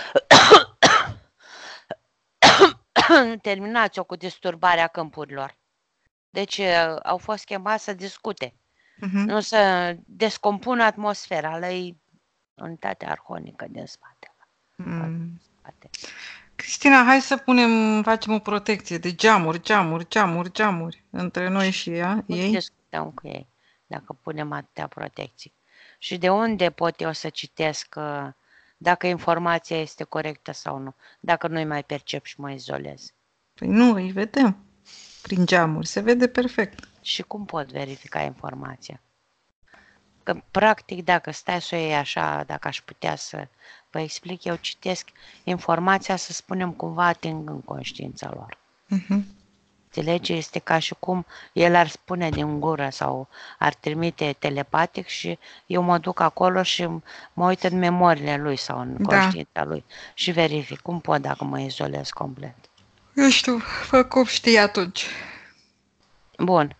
Terminați-o cu disturbarea câmpurilor. Deci au fost chemați să discute. Mm-hmm. Nu să descompună atmosfera, lăi unitatea arhonică din spate. Mm. Cristina, hai să punem, facem o protecție de geamuri, geamuri, geamuri, geamuri între noi și ea, nu ei. discutăm cu ei dacă punem atâtea protecții. Și de unde pot eu să citesc uh, dacă informația este corectă sau nu, dacă nu-i mai percep și mă izolez? Păi nu, îi vedem prin geamuri, se vede perfect. Și cum pot verifica informația? Că, practic, dacă stai să o iei așa, dacă aș putea să vă explic, eu citesc informația, să spunem, cumva atingând conștiința lor. Uh-huh. Înțelege? Este ca și cum el ar spune din gură sau ar trimite telepatic și eu mă duc acolo și mă uit în memoriile lui sau în Da. conștiința lui și verific. Cum pot dacă mă izolez complet? Eu știu, fă cum știi atunci. Bun.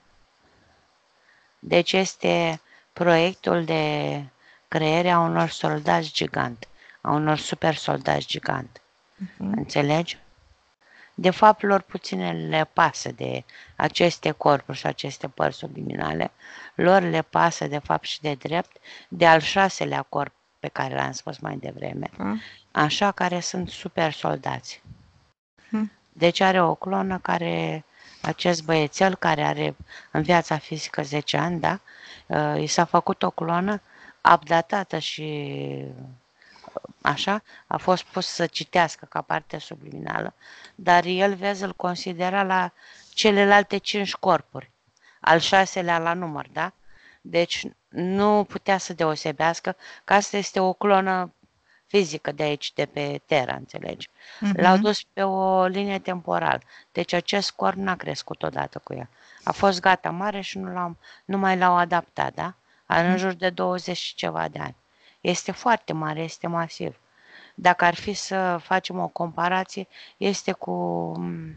Deci este proiectul de creare a unor soldați gigant, a unor super soldați gigant. Uh-huh. Înțelegi? De fapt, lor puține le pasă de aceste corpuri și aceste părți subliminale. Lor le pasă, de fapt și de drept, de al șaselea corp pe care l-am spus mai devreme. Uh-huh. Așa, care sunt super soldați. Uh-huh. Deci are o clonă care, acest băiețel care are în viața fizică zece ani, da? I s-a făcut o clonă updatată și așa, a fost pus să citească ca parte subliminală, dar el, vezi, îl considera la celelalte cinci corpuri, al șaselea la număr, da? Deci nu putea să deosebească că asta este o clonă fizică de aici, de pe Terra, înțelegi? Uh-huh. L-au dus pe o linie temporală, deci acest corp n-a crescut odată cu ea. A fost gata mare și nu, l-am, nu mai l-au adaptat, da? Are în jur de douăzeci și ceva de ani. Este foarte mare, este masiv. Dacă ar fi să facem o comparație, este cu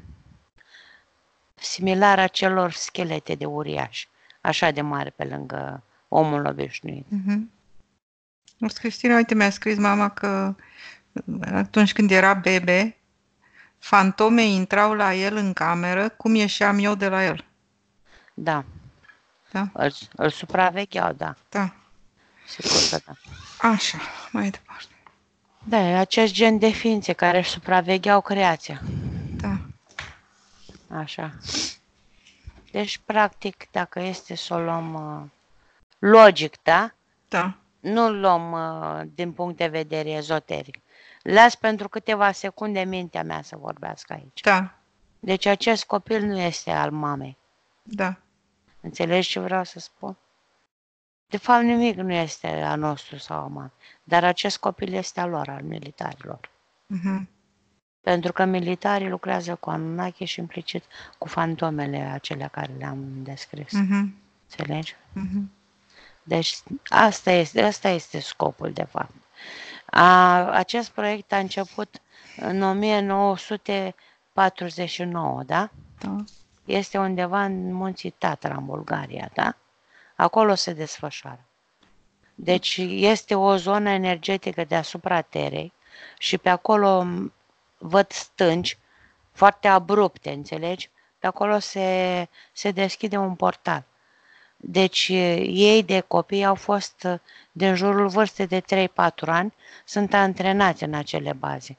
similar acelor schelete de uriași, așa de mare pe lângă omul obișnuit. Uh-huh. Cristina, uite, mi-a scris mama că atunci când era bebe, fantome intrau la el în cameră, cum ieșeam eu de la el. Da. Da? Îl, îl supravegheau, da. Da. Sigur că da. Așa, mai departe. Da, e acest gen de ființe care își supravegheau creația. Da. Așa. Deci, practic, dacă este să o luăm uh, logic, da? Da. Nu luăm uh, din punct de vedere ezoteric. Las pentru câteva secunde mintea mea să vorbească aici. Da. Deci acest copil nu este al mamei. Da. Înțelegi ce vreau să spun? De fapt, nimic nu este al nostru sau al mamei. Dar acest copil este al lor, al militarilor. Uh-huh. Pentru că militarii lucrează cu Anunnaki și implicit cu fantomele acelea care le-am descris. Uh-huh. Înțelegi? Uh-huh. Deci asta este, asta este scopul, de fapt. A, acest proiect a început în o mie nouă sute patruzeci și nouă, da? Da. Este undeva în munții Tatra, în Bulgaria, da? Acolo se desfășoară. Deci este o zonă energetică deasupra Terei și pe acolo văd stânci foarte abrupte, înțelegi? Pe acolo se, se deschide un portal. Deci ei de copii au fost din jurul vârstei de trei patru ani, sunt antrenați în acele baze.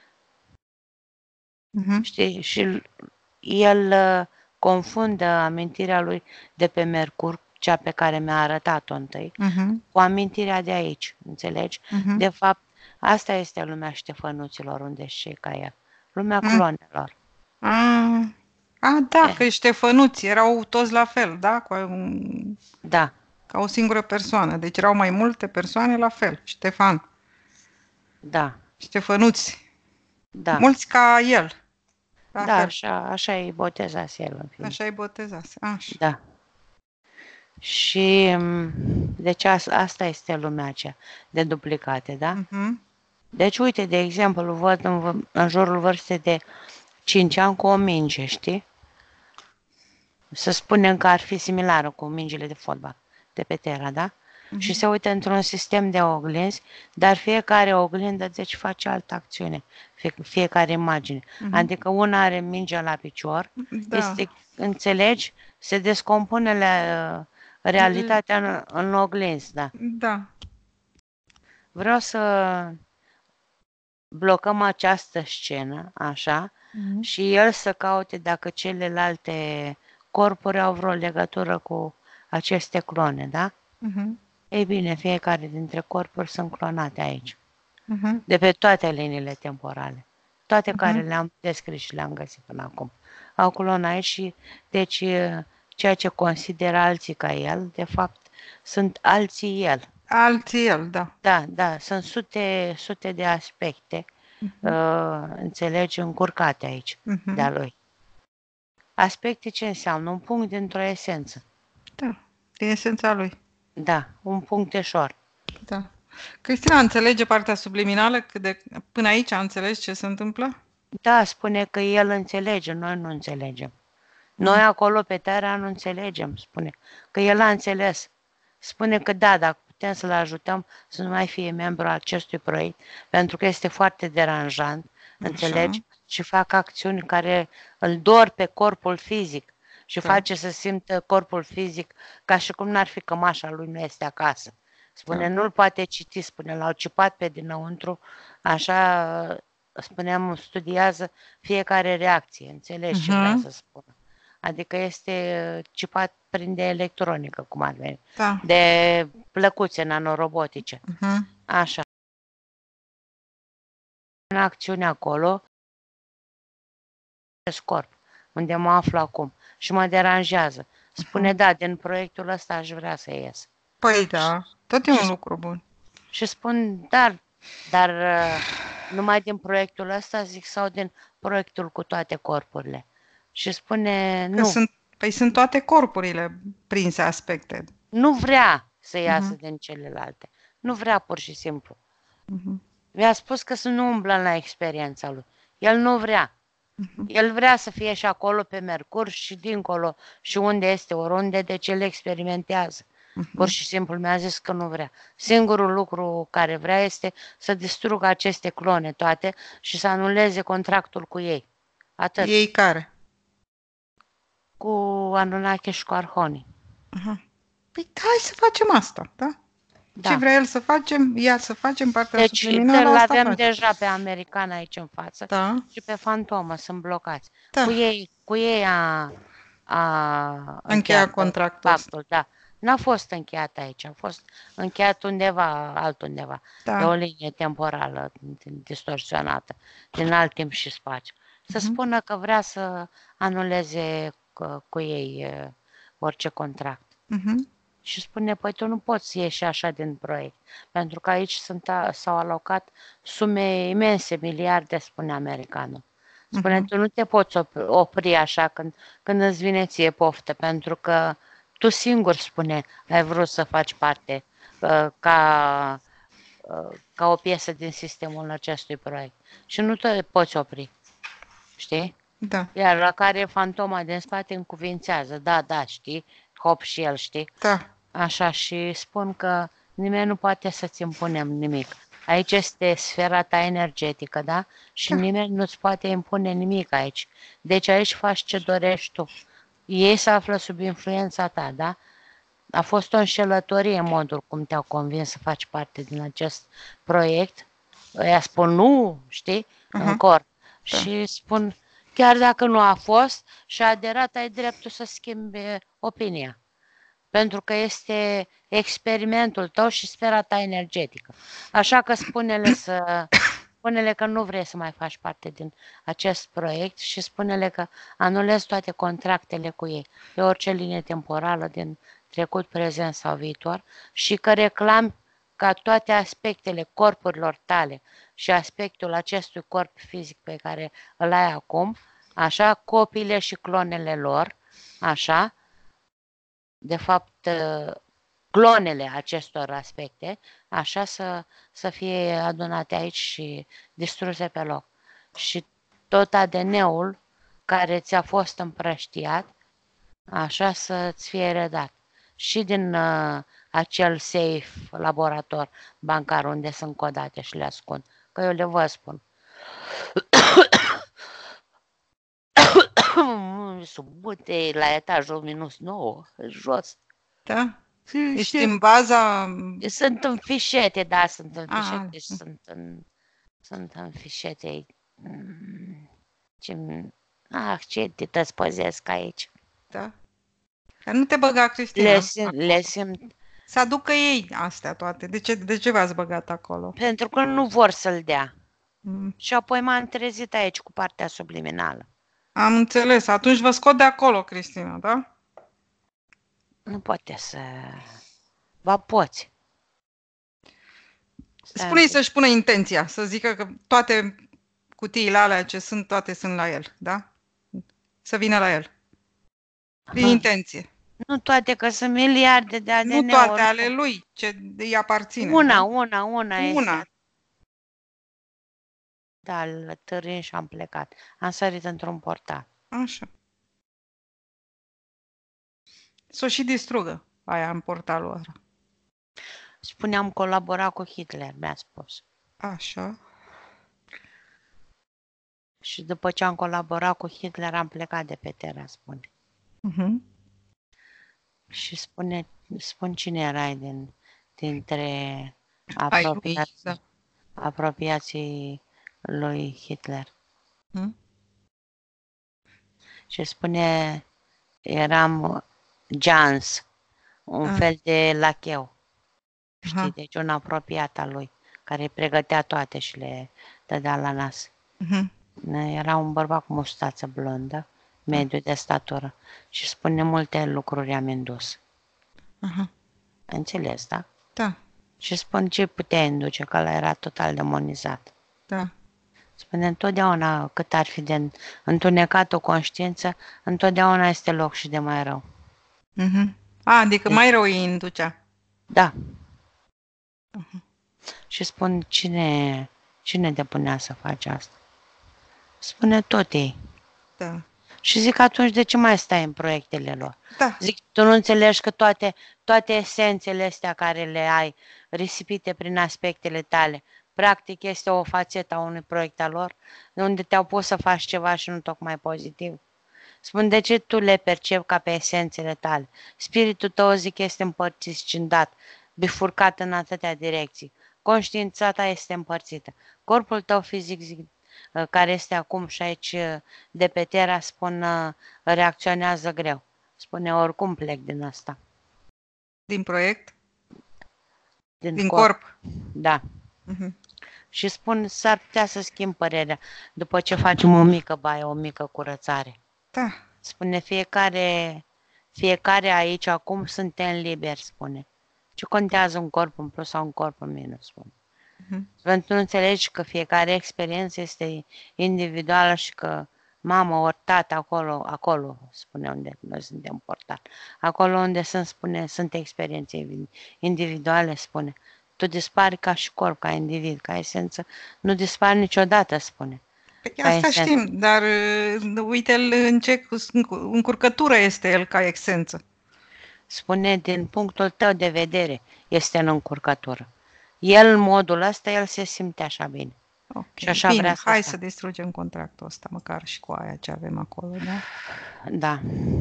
Uh-huh. Știi? Și el confundă amintirea lui de pe Mercur, cea pe care mi-a arătat-o întâi, uh-huh. cu amintirea de aici, înțelegi? Uh-huh. De fapt, asta este lumea Ștefănuților, unde și ca el. Lumea uh-huh. clonelor. Ah. A, da, că Ștefănuți erau toți la fel, da? Cu, da. Ca o singură persoană. Deci erau mai multe persoane la fel. Ștefan. Da. Ștefănuți. Da. Mulți ca el. La Da, fel. așa, așa îi botezase el în film. Așa îi botezase. Așa. Da. Și m, deci as- asta este lumea aceea de duplicate, da? Mhm. Deci uite, de exemplu, văd în, v- în jurul vârstei de cinci ani cu o minge, știi? Să spunem că ar fi similară cu mingile de fotbal de pe Terra, da? Și Mhm. se uită într-un sistem de oglinzi, dar fiecare oglindă deci face altă acțiune, fie, fiecare imagine. Mhm. Adică una are mingea la picior, Da. este, înțelegi, se descompune la, realitatea în, în oglinzi, da. Da. Vreau să blocăm această scenă, așa, Mhm. și el să caute dacă celelalte corpuri au vreo legătură cu aceste clone, da? Mhm. Ei bine, fiecare dintre corpuri sunt clonate aici, Mhm. de pe toate liniile temporale, toate care Mhm. le-am descris și le-am găsit până acum. Au clon aici și, deci, ceea ce consideră alții ca el, de fapt, sunt alții el. Alții el, da. Da, da, sunt sute, sute de aspecte, Mhm. uh, înțelegi, încurcate aici, Mhm. de-a lui. Aspecte ce înseamnă? Un punct dintr-o esență. Da. Din esența lui. Da, un puncteșor. Da. Cristina înțelege partea subliminală? Cât de... Până aici înțelegi ce se întâmplă? Da, spune că el înțelege, noi nu înțelegem. Noi acolo pe Terra nu înțelegem, spune. Că el a înțeles. Spune că da, dacă putem să-l ajutăm să nu mai fie membru al acestui proiect, pentru că este foarte deranjant, înțelegi? Și fac acțiuni care îl dor pe corpul fizic și Da. face să simtă corpul fizic ca și cum n-ar fi cămașa lui, nu este acasă. Spune, Da. nu-l poate citi, spune, l-au cipat pe dinăuntru, așa, spuneam, studiază fiecare reacție, înțelegi ce vrea Mhm. să spună. Adică este cipat prin de electronică, cum ar veni, Da. de plăcuțe nanorobotice. Mhm. Așa. În acțiune acolo, acest corp, unde mă aflu acum și mă deranjează. Spune, da, din proiectul ăsta aș vrea să ies. Păi da, tot e Și, un lucru bun. și spun, dar, dar uh, numai din proiectul ăsta, zic, sau din proiectul cu toate corpurile. Și spune, Că nu, sunt, păi sunt toate corpurile prinse aspecte. nu vrea să iasă Mhm. din celelalte. Nu vrea pur și simplu. Mhm. Mi-a spus că să nu umblăm la experiența lui. El nu vrea. Mhm. El vrea să fie și acolo pe Mercur și dincolo și unde este oriunde, deci el experimentează. Pur și simplu mi-a zis că nu vrea. Singurul lucru care vrea este să distrugă aceste clone toate și să anuleze contractul cu ei. Atât. Ei care? Cu Anunnaki și cu Arhoni. Aha. Păi hai să facem asta, da? Da. Ce vrea el să facem, ea să facem, partea Deci subliminală, îl asta avem face. deja pe american aici în față Da, și pe fantomă, sunt blocați. da. Cu ei, cu ei a, a Încheia încheiat contractul ăsta. pactul, da. N-a fost încheiat aici, a fost încheiat undeva, altundeva, Da. pe o linie temporală distorsionată, din alt timp și spațiu. Să Mhm. spună că vrea să anuleze cu, cu ei uh, orice contract. Mhm. Și spune, păi tu nu poți ieși așa din proiect, pentru că aici sunt, s-au alocat sume imense, miliarde, spune americanul. Spune, Mhm. tu nu te poți opri așa când, când îți vine ție poftă, pentru că tu singur, spune, ai vrut să faci parte uh, ca, uh, ca o piesă din sistemul acestui proiect. Și nu te poți opri, știi? Da, Iar la care fantoma din spate încuvințează, da, da, știi, hop și el, știi? da. Așa, și spun că nimeni nu poate să-ți impunem nimic. Aici este sfera ta energetică, da? Și Da. nimeni nu-ți poate impune nimic aici. Deci aici faci ce dorești tu. Ei se află sub influența ta, da? A fost o înșelătorie în modul cum te-au convins să faci parte din acest proiect. Ăia spun nu, știi, Aha. în cor. Da. Și spun, chiar dacă nu a fost și a aderat, ai dreptul să schimbi opinia. Pentru că este experimentul tău și sfera ta energetică. Așa că spune-le, să, spune-le că nu vrei să mai faci parte din acest proiect și spune-le că anulezi toate contractele cu ei, pe orice linie temporală din trecut, prezent sau viitor și că reclami ca toate aspectele corpurilor tale și aspectul acestui corp fizic pe care îl ai acum așa, copiile și clonele lor, așa, de fapt, clonele acestor aspecte, așa să, să fie adunate aici și distruse pe loc. Și tot A D N-ul care ți-a fost împrăștiat, așa să-ți fie redat. Și din uh, acel safe laborator bancar unde sunt codate și le ascund. Că eu le vă spun. Sub bute, la etajul minus nouă, jos. Da? Ești Știi? în baza... Sunt în fișete, da, sunt în A, fișete și sunt în, sunt în fișete. Mm, Ce, ah, ce entități păzesc aici. da. Dar nu te băga, Cristina, Le, sim, acolo. le simt, Să aducă ei astea toate. De ce, de ce v-ați băgat acolo? pentru că nu vor să-l dea. Mm. Și apoi m-am trezit aici cu partea subliminală. Am înțeles. Atunci vă scot de acolo, Cristina, da? Nu poate să... Ba poți. Stai Spune-i un pic. să-și pună intenția, să zică că toate cutiile alea ce sunt, toate sunt la el, da? Să vină la el. Prin Aha. intenție. Nu toate, că sunt miliarde de A D N-uri. Nu toate ale lui, ce îi aparține. Una, da? una, una este. Una. Da, îl târâi și am plecat. Am sărit într-un portal. Așa. Să o și distrugă aia în portalul ăla. Spuneam colabora cu Hitler, mi-a spus. Așa. Și după ce am colaborat cu Hitler, am plecat de pe Terra, spune. Uh-huh. Și spune, spun cine erai din, dintre Ai lui, apropiații, da. apropiații lui Hitler. Hmm? Și spune, eram Jans, un Ah. fel de lacheu. Știi, Aha. deci un apropiat al lui, care îi pregătea toate și le dădea la nas. Uh-huh. Era un bărbat cu mustață blondă, mediu de statură, și spune multe lucruri am indus. Aha. Înțeles, da? Da, Și spun ce putea induce, că ăla era total demonizat. da. Spune, întotdeauna, cât ar fi de întunecat o conștiință, întotdeauna este loc și de mai rău. Uh-huh. A, adică mai rău îi inducea. Da. Uh-huh. Și spun, cine, cine depunea să faci asta? Spune, tot ei. Da. Și zic, atunci de ce mai stai în proiectele lor? Da. Zic, tu nu înțelegi că toate, toate esențele astea care le ai risipite prin aspectele tale, practic este o fațetă a unui proiect al lor, unde te-au pus să faci ceva și nu tocmai pozitiv. Spun, de ce tu le percepi ca pe esențele tale? Spiritul tău, zic, este împărțit, scindat, bifurcat în atâtea direcții. Conștiința ta este împărțită. Corpul tău fizic, zic, care este acum și aici de pe Terra, spun, reacționează greu. Spune, oricum plec din asta. Din proiect? Din, Din corp. corp? Da. Uh-huh. Și spun, s-ar putea să schimb părerea după ce facem o mică baie, o mică curățare. Da. Spune, fiecare, fiecare aici acum suntem liberi, spune. Ce contează un corp în plus sau un corp în minus, spune. Uh-huh. Pentru că nu înțelegi că fiecare experiență este individuală și că mamă ori tată acolo, acolo, spune unde noi suntem portat. Acolo unde sunt, spune, sunt experiențe individuale, spune. Tu dispari ca și corp, ca individ, ca esență. Nu dispari niciodată, spune. Păi asta esență. știm, dar uite-l în ce încurcătură este el ca esență. Spune, din punctul tău de vedere, este în încurcătură. El, în modul ăsta, el se simte așa bine. Okay. Și așa Bine, vrea să hai stea. să distrugem contractul ăsta, măcar și cu aia ce avem acolo, da? Da.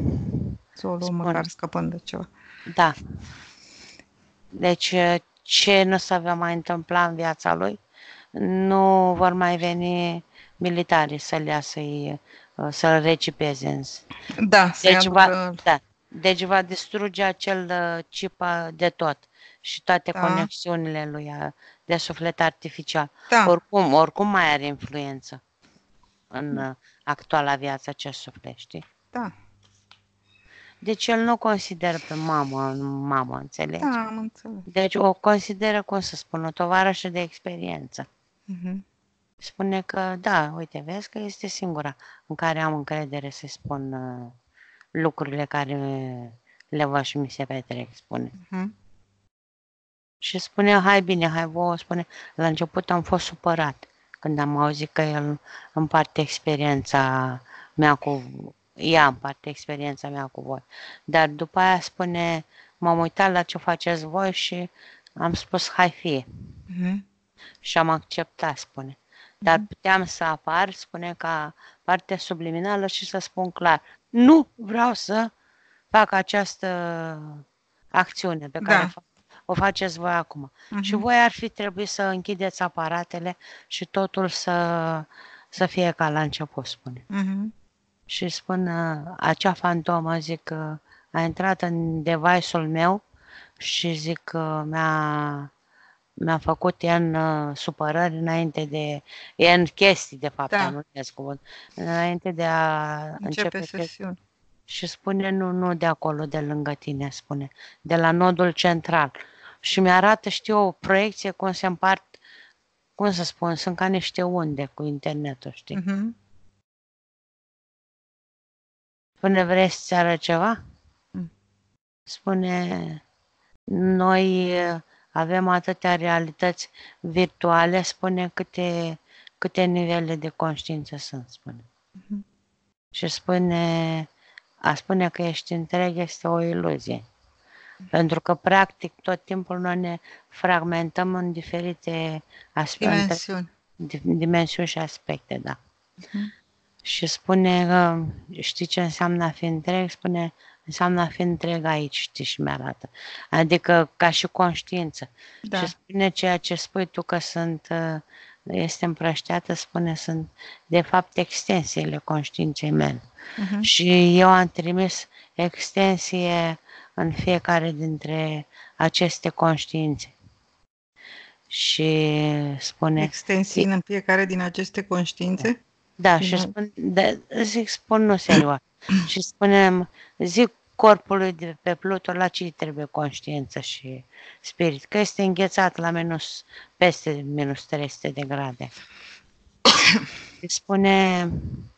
Să o luăm Spun. măcar scăpând de ceva. Da. Deci, ce nu se va mai întâmpla în viața lui, nu vor mai veni militarii să-l ia să-i, să-l recipeze. Da, să Deci va, aducă... da. Deci va distruge acel chip de tot și toate Da. conexiunile lui de suflet artificial. Da. Oricum, oricum mai are influență în actuala viață acest suflet, știi? Da. Deci el nu o consideră pe mamă, mamă, înțelegi? Da, am înțeles. Deci o consideră, cum să spun, o tovarășă de experiență. Uh-huh. Spune că, da, uite, vezi că este singura în care am încredere să spun uh, lucrurile care le văd și mi se petrec, spune. Uh-huh. Și spune, hai bine, hai vouă, spune, la început am fost supărat când am auzit că el împarte experiența mea cu, ea împarte experiența mea cu voi. Dar după aia spune, m-am uitat la ce faceți voi și am spus, hai fie. Uh-huh. Și am acceptat, spune. Dar Uh-huh. puteam să apar, spune, ca parte subliminală și să spun clar, nu vreau să fac această acțiune pe care Da. o faceți voi acum. Uh-huh. Și voi ar fi trebuit să închideți aparatele și totul să, să fie ca la început, spune. Uh-huh. Și spun, acea fantomă, zic, că a intrat în device-ul meu și zic că mi-a, mi-a făcut în uh, supărări înainte de, e în chestii, de fapt, Da. nu cuvânt, înainte de a Începe începe sesiunea. și spune, nu, nu de acolo, de lângă tine, spune, de la nodul central. Și mi-arată, știu, o proiecție cum se împart, cum să spun, sunt ca niște unde cu internetul, știi? Uh-huh. Spune, vrei să-ți arăt ceva? Mm. Spune, noi avem atâtea realități virtuale, spune, câte, câte nivele de conștiință sunt, spune. Uh-huh. Și spune, a spune că ești întreg este o iluzie. Pentru că, practic, tot timpul noi ne fragmentăm în diferite aspecte, Dimensiuni. dimensiuni și aspecte, da. Uh-huh. Și spune că, știi ce înseamnă a fi întreg? Spune, înseamnă a fi întreg aici, știi, și mi-arată. Adică ca și conștiință. Da. Și spune ceea ce spui tu că sunt, este împrășteată, spune, sunt de fapt extensiile conștiinței mele. Uh-huh. Și eu am trimis extensie în fiecare dintre aceste conștiințe. Și spune... Extensii în fiecare din aceste conștiințe? Da, și spun, de, zic, spun nu serios. Și spunem, zic corpului de pe Pluto la ce trebuie conștiință și spirit, că este înghețat la minus, peste minus trei sute de grade. Și spune,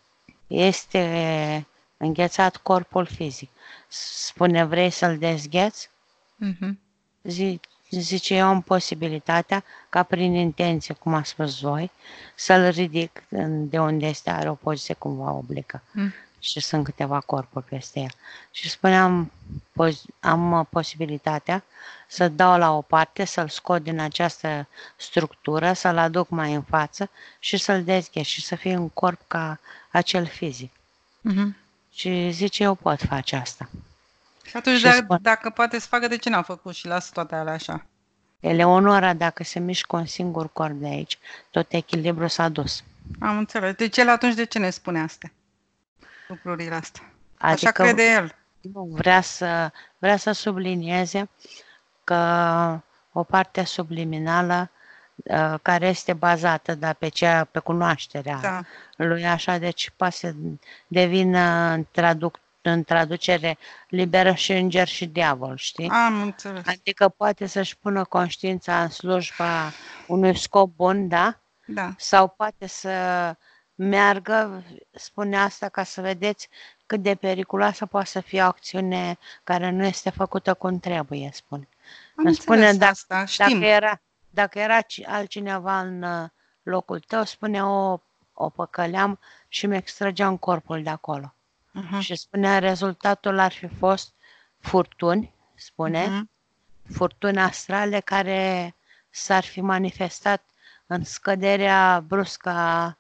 este înghețat corpul fizic. Spune, vrei să-l dezgheți? Uh-huh. Zic, zice, eu am posibilitatea ca prin intenție, cum a spus voi, să-l ridic de unde este, are o poziție cumva oblică. Mm. Și sunt câteva corpuri peste el. Și spuneam, am posibilitatea să dau la o parte, să-l scot din această structură, să-l aduc mai în față și să-l dezghez și să fie un corp ca acel fizic. Mm-hmm. Și zice, eu pot face asta. Și atunci, și dacă, dacă poate să facă, de ce n-a făcut și lasă toate alea așa? Eleonora, dacă se mișcă un singur corp de aici, tot echilibrul s-a dus. Am înțeles. Deci el atunci de ce ne spune astea? Lucrurile astea. Adică așa crede el. Nu, vrea să, vrea să sublinieze că o parte subliminală care este bazată da, pe, cea, pe cunoașterea da. lui, așa, deci poate să devină în, traduc, în traducere liberă și înger și diavol, știi? Am înțeles. Adică poate să-și pună conștiința în slujba unui scop bun, da? Da. Sau poate să meargă, spune asta ca să vedeți cât de periculoasă poate să fie o acțiune care nu este făcută cum trebuie, spune. Am spune dacă, asta, știm. Dacă era, dacă era altcineva în locul tău, spune, o, o păcăleam și mi extrageam corpul de acolo. Uh-huh. Și spunea, rezultatul ar fi fost furtuni, spune, uh-huh. furtuni astrale care s-ar fi manifestat în scăderea bruscă a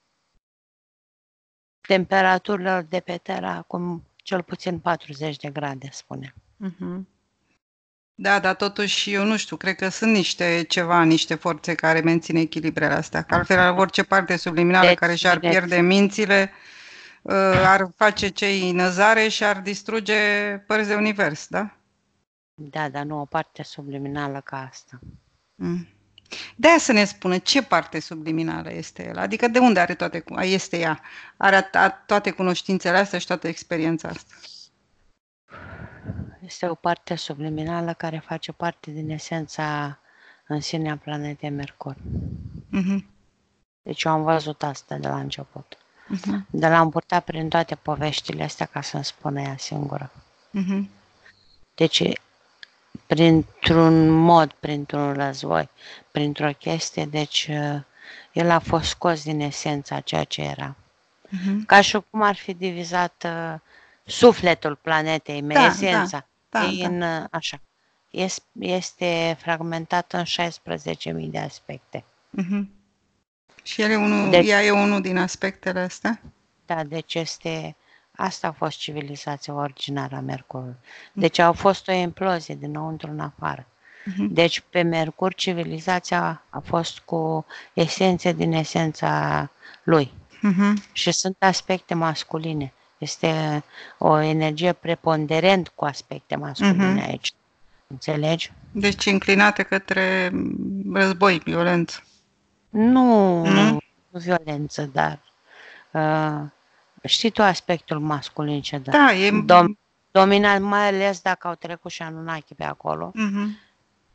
temperaturilor de pe Terra, acum cel puțin patruzeci de grade, spune. Uh-huh. Da, dar totuși, eu nu știu, cred că sunt niște ceva, niște forțe care mențin echilibrele astea, că altfel orice parte subliminală deci, care și-ar pierde mințile, ar face cei năzare și ar distruge părți de univers, da? Da, dar nu o parte subliminală ca asta. Mm. De-aia să ne spună ce parte subliminală este el, adică de unde are toate, este ea, are toate cunoștințele astea și toată experiența asta. Este o parte subliminală care face parte din esența în sine a planetei Mercur. Mm-hmm. Deci eu am văzut asta de la început. Uh-huh. De l-am purtat prin toate poveștile astea ca să-mi spună ea singură. Uh-huh. Deci, printr-un mod, printr-un război, printr-o chestie, deci el a fost scos din esența ceea ce era. Uh-huh. Ca și cum ar fi divizat uh, sufletul planetei mele, Da, esența. da, da, E în, da. așa. Este, este fragmentat în șaisprezece mii de aspecte. Uh-huh. Și el e unul, Deci, ea e unul din aspectele astea? da, deci este... Asta a fost civilizația originară a Mercurului. Deci a fost o implozie dinăuntru în afară. Uh-huh. Deci pe Mercur civilizația a fost cu esențe din esența lui. Uh-huh. Și sunt aspecte masculine. Este o energie preponderent cu aspecte masculine uh-huh. aici. Înțelegi? Deci inclinate către război, violență. Nu, Nu? violență, dar uh, știi tu aspectul masculin ce dă? Da, e... Dom- dominat, mai ales dacă au trecut și Anunnaki pe acolo. Uh-huh.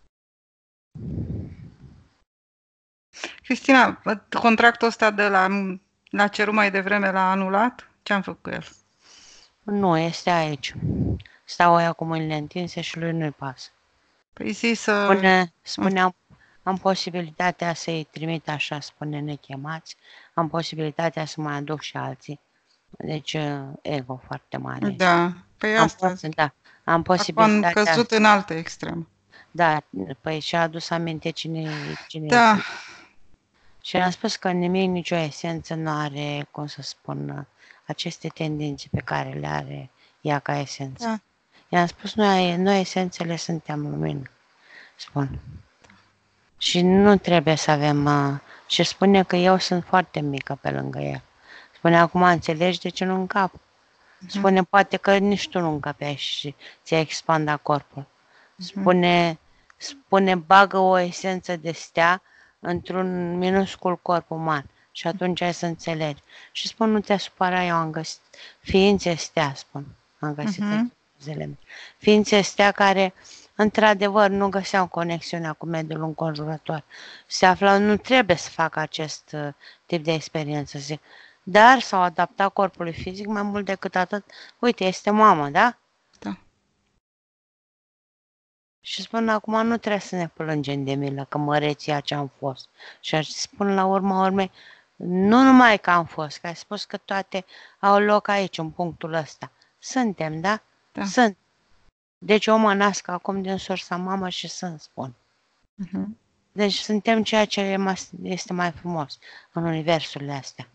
Cristina, contractul ăsta de la, la cerut mai devreme l-a anulat? Ce-am făcut cu el? Nu, este aici. Stau aia cu mâinile întinse și lui nu-i pasă. Păi zi să... Spune, spune am, am posibilitatea să-i trimit așa, spune nechemați, am posibilitatea să mai aduc și alții. Deci ego foarte mare. Da, păi am asta. Pos- da, am posibilitatea... Acum am căzut în altă extremă. Da, păi și-a adus aminte cine, cine da. e. Și am spus că nimic, nicio esență nu are, cum să spun, aceste tendințe pe care le are ea ca esență. Da. I-am spus, noi, noi esențele suntem lumină, spun. Și nu trebuie să avem... Uh, și spune că eu sunt foarte mică pe lângă el. Spune, acum înțelegi de ce nu încap? Uh-huh. Spune, poate că nici tu nu încapeai și ți-ai expandat corpul. Spune, uh-huh. spune, bagă o esență de stea într-un minuscul corp uman. Și atunci ai să înțelegi. Și spun, nu te supăra, eu am găsit ființe stea, spun. Am găsit uh-huh. ființe stea care... într-adevăr, nu găseau conexiunea cu mediul înconjurător. Se aflau, nu trebuie să facă acest uh, tip de experiență, zic. Dar s-au adaptat corpului fizic mai mult decât atât. Uite, este mamă, da? Da. Și spun, acum nu trebuie să ne plângem de milă, că măreția ce am fost. Și aș spun la urma urmei, nu numai că am fost, că ai spus că toate au loc aici, în punctul ăsta. Suntem, da? Da. Sunt. Deci eu mă nasc acum din sursa mamă și să-mi spun. Uh-huh. Deci suntem ceea ce este mai frumos în universurile astea.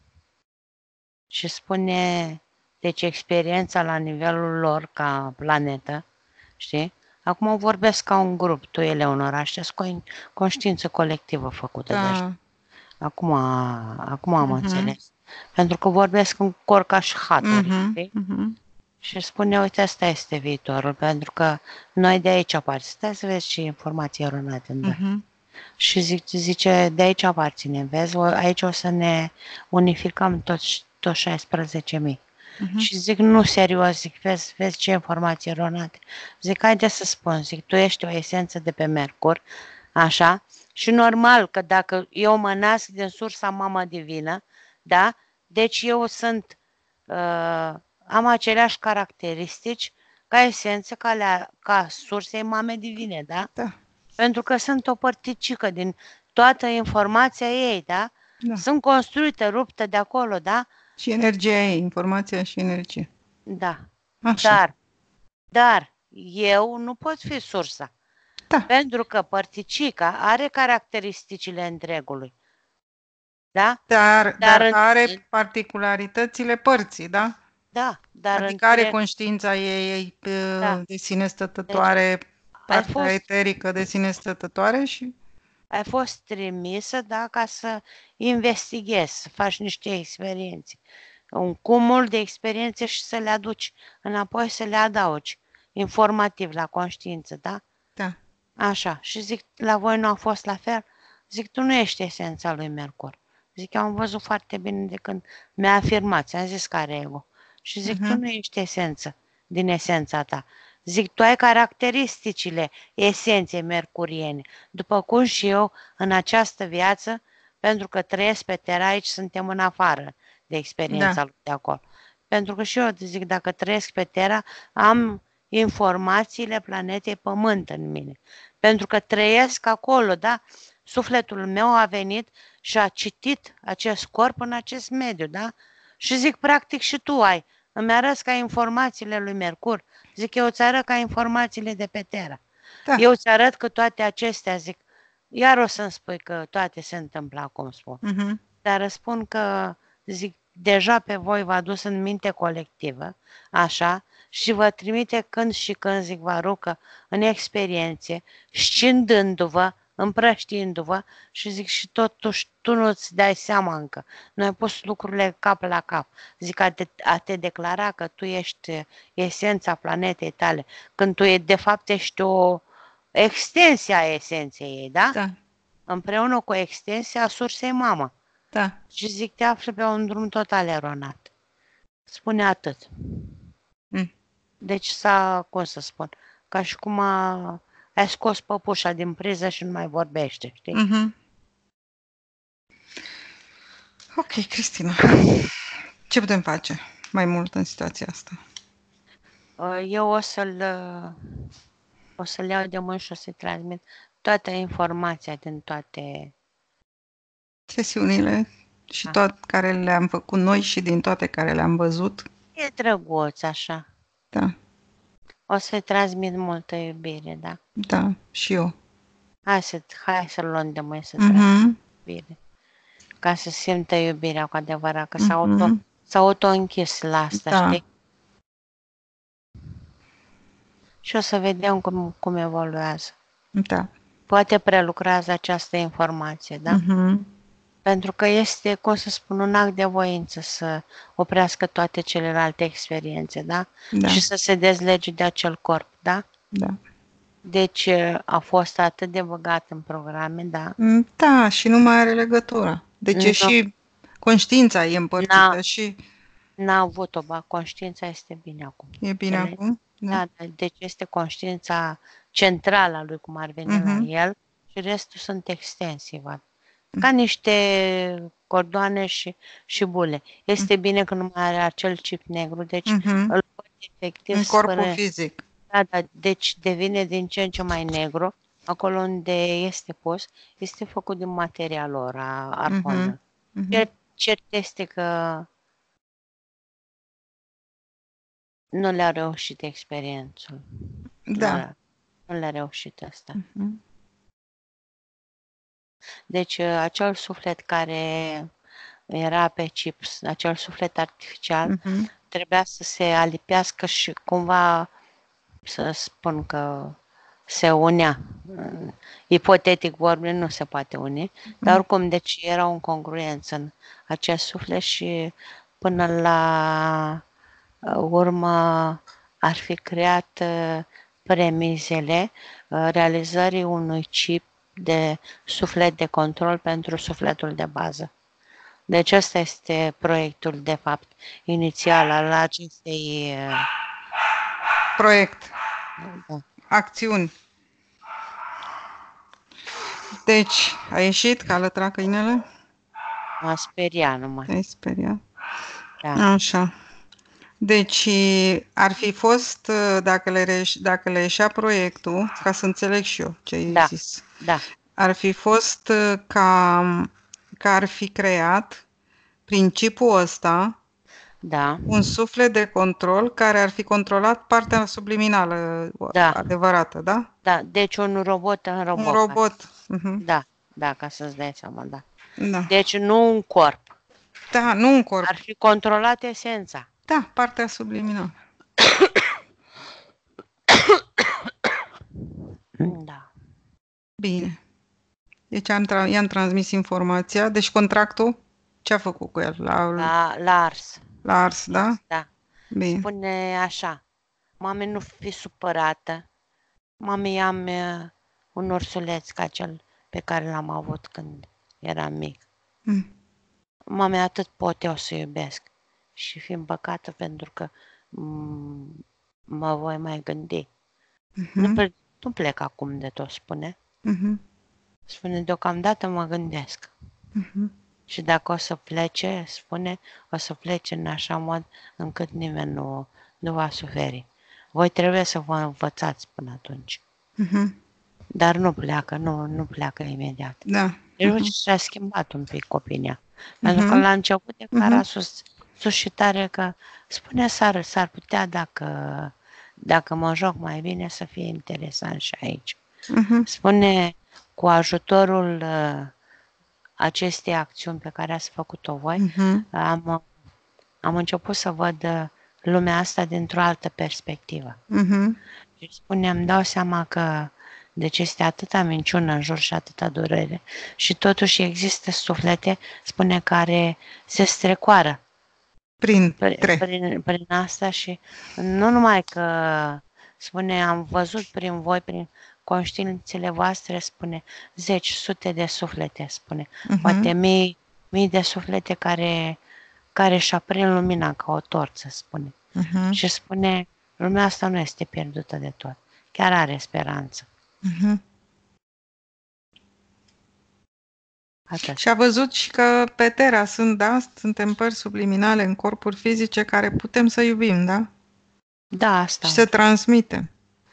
Și spune, deci experiența la nivelul lor ca planetă, știi? Acum vorbesc ca un grup, tu, Eleonora, aștia sunt conștiință colectivă făcută da. de așa. Acum, acum am uh-huh. înțeles. Pentru că vorbesc în cor ca și haturi, uh-huh. știi? Uh-huh. Și spune, uite, asta este viitorul, pentru că noi de aici aparținem. Stai să vezi ce informații eronate. Uh-huh. Și zic, zice, de aici aparținem, vezi? Aici o să ne unificăm toți, toți șaisprezece mii. Uh-huh. Și zic, nu, serios, zic, vezi, vezi ce informații eronate. Zic, haide să spun, zic, tu ești o esență de pe Mercur, așa? Și normal că dacă eu mă nasc din sursa mamă divină, da? Deci eu sunt... Uh, am aceleași caracteristici ca esență, ca, la, ca sursei mame divine, da? Da. Pentru că sunt o părticică din toată informația ei, da? Da. Sunt construite, ruptă de acolo, da? Și energia ei, informația și energie. Da. Așa. Dar, dar eu nu pot fi sursa. Da. Pentru că părticica are caracteristicile întregului. Da? Dar, dar, dar are particularitățile părții, da? Da, dar adică are conștiința ei da. de sine stătătoare, deci, partea fost, eterică de sine stătătoare și... Ai fost trimisă, da, ca să investighezi, să faci niște experiențe. Un cumul de experiențe și să le aduci înapoi, să le adaugi informativ la conștiință, da? Da. Așa. Și zic, la voi nu a fost la fel? Zic, tu nu ești esența lui Mercur. Zic, eu am văzut foarte bine de când mi-a afirmat, ți-am zis că are ego. Și zic, uh-huh. tu nu ești esență din esența ta. Zic, tu ai caracteristicile esenței mercuriene. După cum și eu, în această viață, pentru că trăiesc pe Terra, aici suntem în afară de experiența Da. lui de acolo. Pentru că și eu zic, dacă trăiesc pe Terra, am informațiile planetei Pământ în mine. Pentru că trăiesc acolo, da? Sufletul meu a venit și a citit acest corp în acest mediu, da? Și zic, practic și tu ai. Îmi arăți ca informațiile lui Mercur. Zic, eu îți arăt ca informațiile de pe Terra. Da. Eu îți arăt că toate acestea, zic, iar o să-mi spui că toate se întâmplă acum, spun. Mhm. Dar răspund că, zic, deja pe voi v-a dus în minte colectivă, așa, și vă trimite când și când, zic, vă aruncă în experiențe, scindându-vă, împrăștiindu-vă și zic, și totuși tu nu-ți dai seama încă. Nu ai pus lucrurile cap la cap. Zic, a te, a te declara că tu ești esența planetei tale, când tu, e, de fapt, ești o extensie a esenței ei, da? Da. Împreună cu extensia sursei mamă. Da. Și zic, te afli pe un drum total eronat. Spune atât. Mm. Deci s-a, cum să spun, ca și cum a, ai scos păpușa din priză și nu mai vorbește, știi? Mhm. Ok, Cristina. Ce putem face mai mult în situația asta? Eu o să-l o să-l iau de mâini și o să-i transmit toată informația din toate... Sesiunile și Da. toate care le-am făcut noi și din toate care le-am văzut. E drăguț, așa. Da. O să-i transmit multă iubire, da? Da, și eu. Hai, să, hai să-l luăm de mâini să Mhm. transmit iubire. Ca să simtă iubirea cu adevărat, că s-a auto, Mhm. s-a auto-închis la asta, Da. știi? Și o să vedem cum, cum evoluează. Da. Poate prelucrează această informație, da? Mhm. Pentru că este, cum să spun, un act de voință să oprească toate celelalte experiențe, da? Da. Și să se dezlege de acel corp, da? Da. Deci a fost atât de băgat în programe, da? Mm, Da, și nu mai are legătură. Deci e Nu. și conștiința e împărțită N-a, și n-a avut-o, ba, conștiința este bine acum. e bine Ele- acum. Da. Da, da, deci este conștiința centrală a lui, cum ar veni la Mhm. el, și restul sunt extensii, văd. Ca niște cordoane și, și bule. Este bine că nu mai are acel chip negru, deci Mhm. îl poate efectiv În corpul spune, fizic. da, da, deci devine din ce în ce mai negru. Acolo unde este pus, este făcut din material lor, a arhonilor. Mhm. Mhm. Cert, cert este că nu le-a reușit experiențul. Nu Da. le-a, nu le-a reușit asta. Mhm. Deci acel suflet care era pe chips, acel suflet artificial, Mhm. trebuia să se alipească și cumva să spun că se unea. Ipotetic vorbind, nu se poate uni, dar oricum, deci era o incongruență în acest suflet și până la urmă ar fi creat uh, premizele uh, realizării unui chip de suflet de control pentru sufletul de bază. Deci ăsta este proiectul, de fapt, inițial al acestei... uh, Proiect. da. Acțiuni. Deci, a ieșit ca lătra câinele? M-a speriat numai. Te-ai speriat? Da. Așa. Deci, ar fi fost, dacă le, reș- dacă le ieșea proiectul, ca să înțeleg și eu ce ai Da. zis, Da. ar fi fost uh, ca, că ar fi creat prin chipul ăsta Da. un suflet de control care ar fi controlat partea subliminală Da. adevărată, da? Da. Deci un robot în robot. Un robot. Mhm. Da. Da, ca să-ți dai seama, da. Da. Deci nu un corp. Da, nu un corp. Ar fi controlat esența. Da, partea subliminală. Da. Bine. Deci am tra- i-am transmis informația. Deci contractul, ce a făcut cu el? La, La, la ars. la ars, da? Da. Bine. Spune așa. Mame, nu fi supărată. Mame, am uh, un ursuleț ca cel pe care l-am avut când eram mic. Mm. Mame, atât pot eu să iubesc. Și fi împăcată pentru că m- mă voi mai gândi. Nu, Mhm. ple- nu plec acum de tot, spune. Mhm. Spune, deocamdată mă gândesc. Mhm. Și dacă o să plece, spune, o să plece în așa mod încât nimeni nu, nu va suferi. Voi trebuie să vă învățați până atunci. Mhm. Dar nu pleacă, nu, nu pleacă imediat. Da. Deci uite, Mhm. și-a schimbat un pic opinia. Pentru că Mhm. la început declara Mhm. sus, sus și tare că spune s-ar, s-ar putea dacă, dacă mă joc mai bine să fie interesant și aici. Mhm. Spune cu ajutorul uh, acestei acțiuni pe care ați făcut-o voi, Mhm. am, am început să văd uh, lumea asta dintr-o altă perspectivă. Mhm. Și spune, îmi dau seama că deci este atâta minciună în jur și atâta durere și totuși există suflete, spune, care se strecoară prin, Printre. prin, prin asta și nu numai că, spune, am văzut prin voi, prin conștiințele voastre, spune, zeci, sute de suflete, spune, poate Mhm. mii, mii de suflete care, care își aprind lumina ca o torță, spune. Mhm. Și spune, lumea asta nu este pierdută de tot, chiar are speranță. Mhm. Atât. Și a văzut și că pe Terra sunt, da, suntem părți subliminale în corpuri fizice care putem să iubim, da? Da, Și asta să transmitem.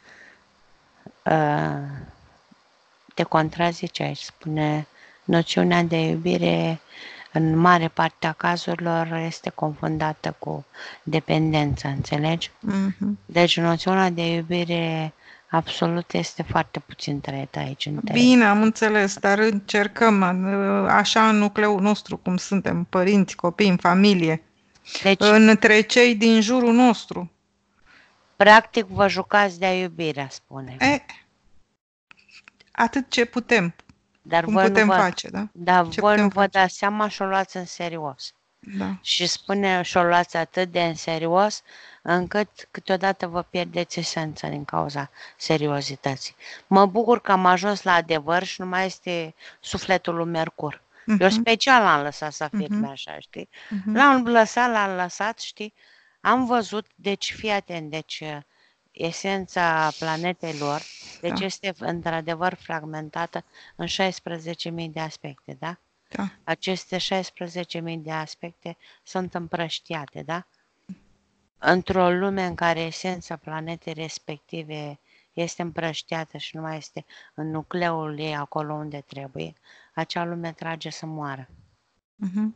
uh, te contrazice aici, spune, noțiunea de iubire în mare parte a cazurilor este confundată cu dependența, înțelegi? Mhm. Deci noțiunea de iubire absolut este foarte puțin trăită aici în Terra. Bine, am înțeles, dar încercăm așa în nucleul nostru, cum suntem, părinți, copii, în familie, Deci, între cei din jurul nostru. practic, vă jucați de-a iubirea, spune. E, atât ce putem, Dar cum voi nu putem vă, face, da? dar Ce voi putem nu vă face? dați seama și o luați în serios. Da. Și spune și o luați atât de în serios, încât câteodată vă pierdeți esența din cauza seriozității. Mă bucur că am ajuns la adevăr și nu mai este sufletul lui Mercur. Eu Mhm. special l-am lăsat să afirme Mhm. așa, știi? Mhm. L-am lăsat, l-am lăsat, știi? Am văzut, deci fii atent, deci esența planetei lor, deci Da, este într-adevăr fragmentată în șaisprezece mii de aspecte, da? da. Aceste șaisprezece mii de aspecte sunt împrăștiate, da? Într-o lume în care esența planetei respective este împrăștiată și nu mai este în nucleul ei acolo unde trebuie, acea lume trage să moară. Mhm.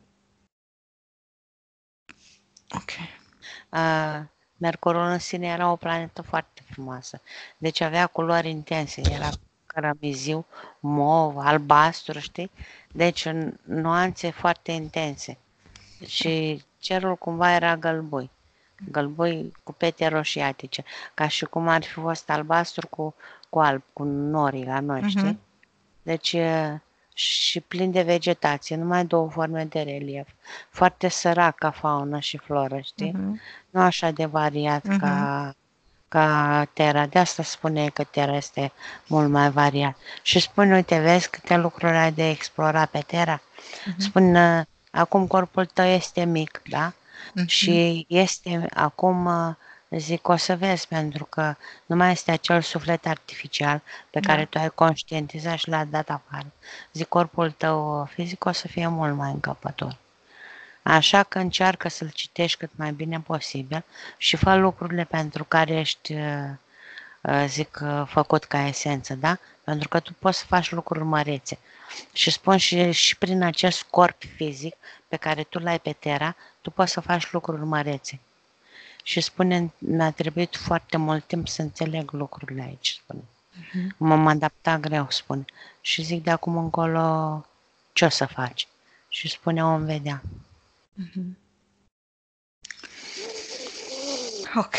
Ok. Uh, Mercurul în sine era o planetă foarte frumoasă, deci avea culori intense, era cărămiziu, mov, albastru, știi? Deci în nuanțe foarte intense. Și cerul cumva era gălbui, gălbui cu pete roșiatice, ca și cum ar fi fost albastru cu, cu alb, cu norii la noi, Mhm. știi? Deci e, și plin de vegetație, numai două forme de relief, foarte sărac ca faună și floră, știi? Mhm. Nu așa de variat Mhm. ca, ca Terra, de asta spune că Terra este mult mai variat. Și spune, uite, vezi câte lucruri ai de explorat pe Terra? Mhm. Spune, acum corpul tău este mic, da? Mhm. Și este acum, zic, o să vezi, pentru că nu mai este acel suflet artificial pe care Da. tu ai conștientizat și l-ai dat afară. Zic, corpul tău fizic o să fie mult mai încăpător. Așa că încearcă să-l citești cât mai bine posibil și fă lucrurile pentru care ești, zic, făcut ca esență, da? Pentru că tu poți să faci lucruri mărețe. Și spun și, și prin acest corp fizic pe care tu l-ai pe Terra, tu poți să faci lucruri mărețe. Și spune, mi-a trebuit foarte mult timp să înțeleg lucrurile aici, spune. Mhm. M-am adaptat greu, spune. Și zic, de acum încolo, ce o să faci? Și spune, om vedea. Mhm. Ok.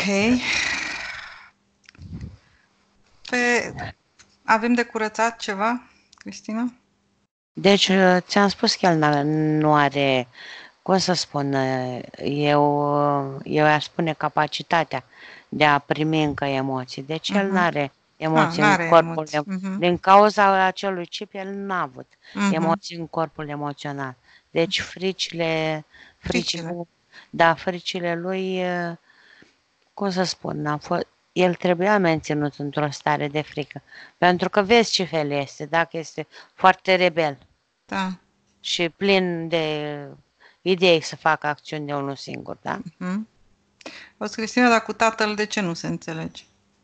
Pe... Avem de curățat ceva, Cristina? Deci, ți-am spus că el nu are, cum să spun, eu, eu aș spune capacitatea de a primi încă emoții. Deci el nu Mhm. are Ah, emoții în n-are corpul, emoții. Mhm. din cauza acelui chip, el n-a avut Mhm. emoții în corpul emoțional. Deci fricile, Fricile. fricile, da, fricile lui, cum să spun, a fost, el trebuia menținut într-o stare de frică. Pentru că vezi ce fel este, dacă este foarte rebel. Da. și plin de idei să facă acțiuni de unul singur, da? Mhm. O să, Cristina, dar cu tatăl de ce nu se înțelege?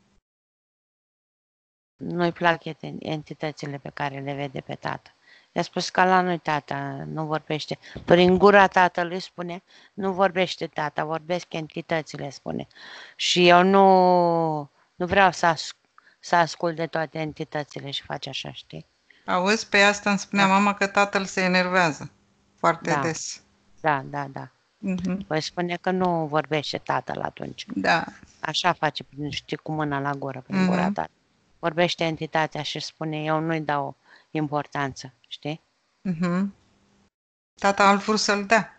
Nu-i plac entitățile pe care le vede pe tată. I-a spus că la noi tata nu vorbește. Prin gura tatălui spune, nu vorbește tata, vorbesc entitățile, spune. Și eu nu, nu vreau să, as, să ascult de toate entitățile și face așa, știi? Auzi, pe asta îmi spunea Da, mama că tatăl se enervează foarte da, des. da, da, da. Mhm. Păi spune că nu vorbește tatăl atunci. Da. Așa face, știi, cu mâna la gură, prin gura Mhm. ta. Vorbește entitatea și spune, eu nu-i dau importanță, știi? Mhm. Tata al vrut să-l dea.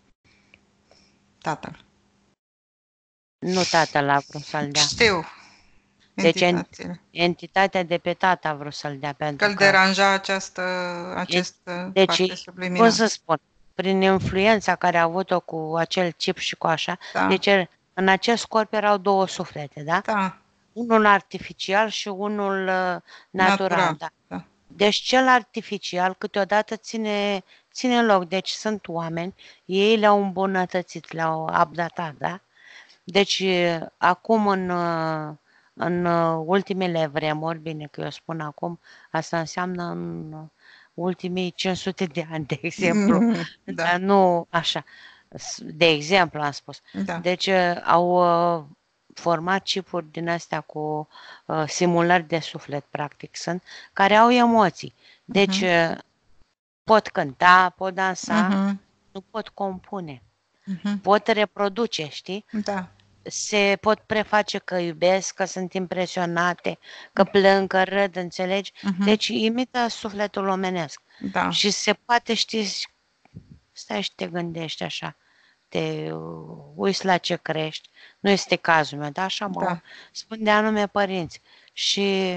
Tatăl. Nu tatăl a vrut să-l dea. Știu, Deci en- entitățile. entitatea de pe tată a vrut să-l dea, Că pentru îl că... deranja această, e- această Deci, parte cum subliminală. să spun, prin influența care a avut-o cu acel chip și cu așa, Da, deci în acest corp erau două suflete, da? da, Unul artificial și unul uh, natural, natural. da. Da. Deci cel artificial câteodată ține, ține loc. Deci sunt oameni, ei le-au îmbunătățit, le-au updatat, da? Deci acum în, în ultimele vremuri, bine că eu spun acum, asta înseamnă în ultimii cinci sute de ani, de exemplu, Mm, da, dar nu așa, de exemplu am spus. da. Deci au format chipuri din astea cu uh, simulări de suflet, practic sunt, care au emoții. Deci Mhm, pot cânta, pot dansa, mhm, nu pot compune, mhm. pot reproduce, știi? Da, Se pot preface că iubesc, că sunt impresionate, că plâng, că râd, înțelegi? mhm, Deci imită sufletul omenesc. da, Și se poate, știi, stai și te gândești așa, te uh, uiți la ce crești. Nu este cazul meu, dar așa mă da. spun de anume părinți. Și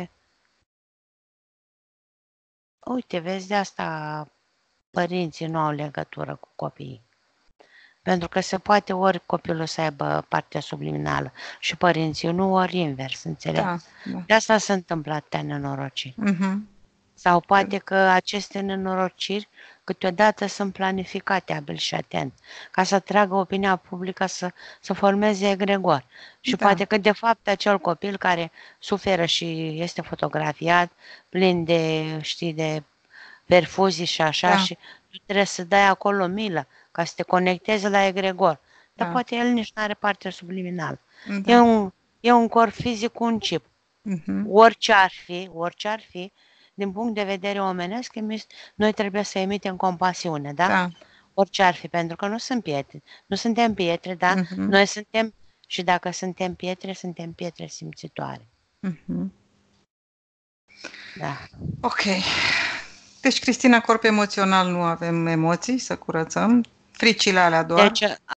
uite, vezi, de asta părinții nu au legătură cu copiii. Pentru că se poate ori copilul să aibă partea subliminală și părinții nu, ori invers, înțelegi? Da, da. De asta se întâmplă atâtea nenorociri. Mhm. Sau poate că aceste nenorociri câteodată sunt planificate abil și atent, ca să tragă opinia publică să, să formeze egregor. Și Da, poate că de fapt acel copil care suferă și este fotografiat, plin de, știi, de perfuzii și așa, da, și tu trebuie să dai acolo milă ca să te conectezi la egregor. Dar da, poate el nici nu are parte subliminală. E da. un, e un corp fizic cu un chip. Mhm. Orice ar fi, orice ar fi, din punct de vedere omenesc, noi trebuie să emitem compasiune, da? Da. Orice ar fi, pentru că nu sunt pietre. Nu suntem pietre, da? Mhm. Noi suntem, și dacă suntem pietre, suntem pietre simțitoare. Mhm. Da. Ok. Deci, Cristina, corp emoțional nu avem emoții, să curățăm. Fricile alea doar. Deci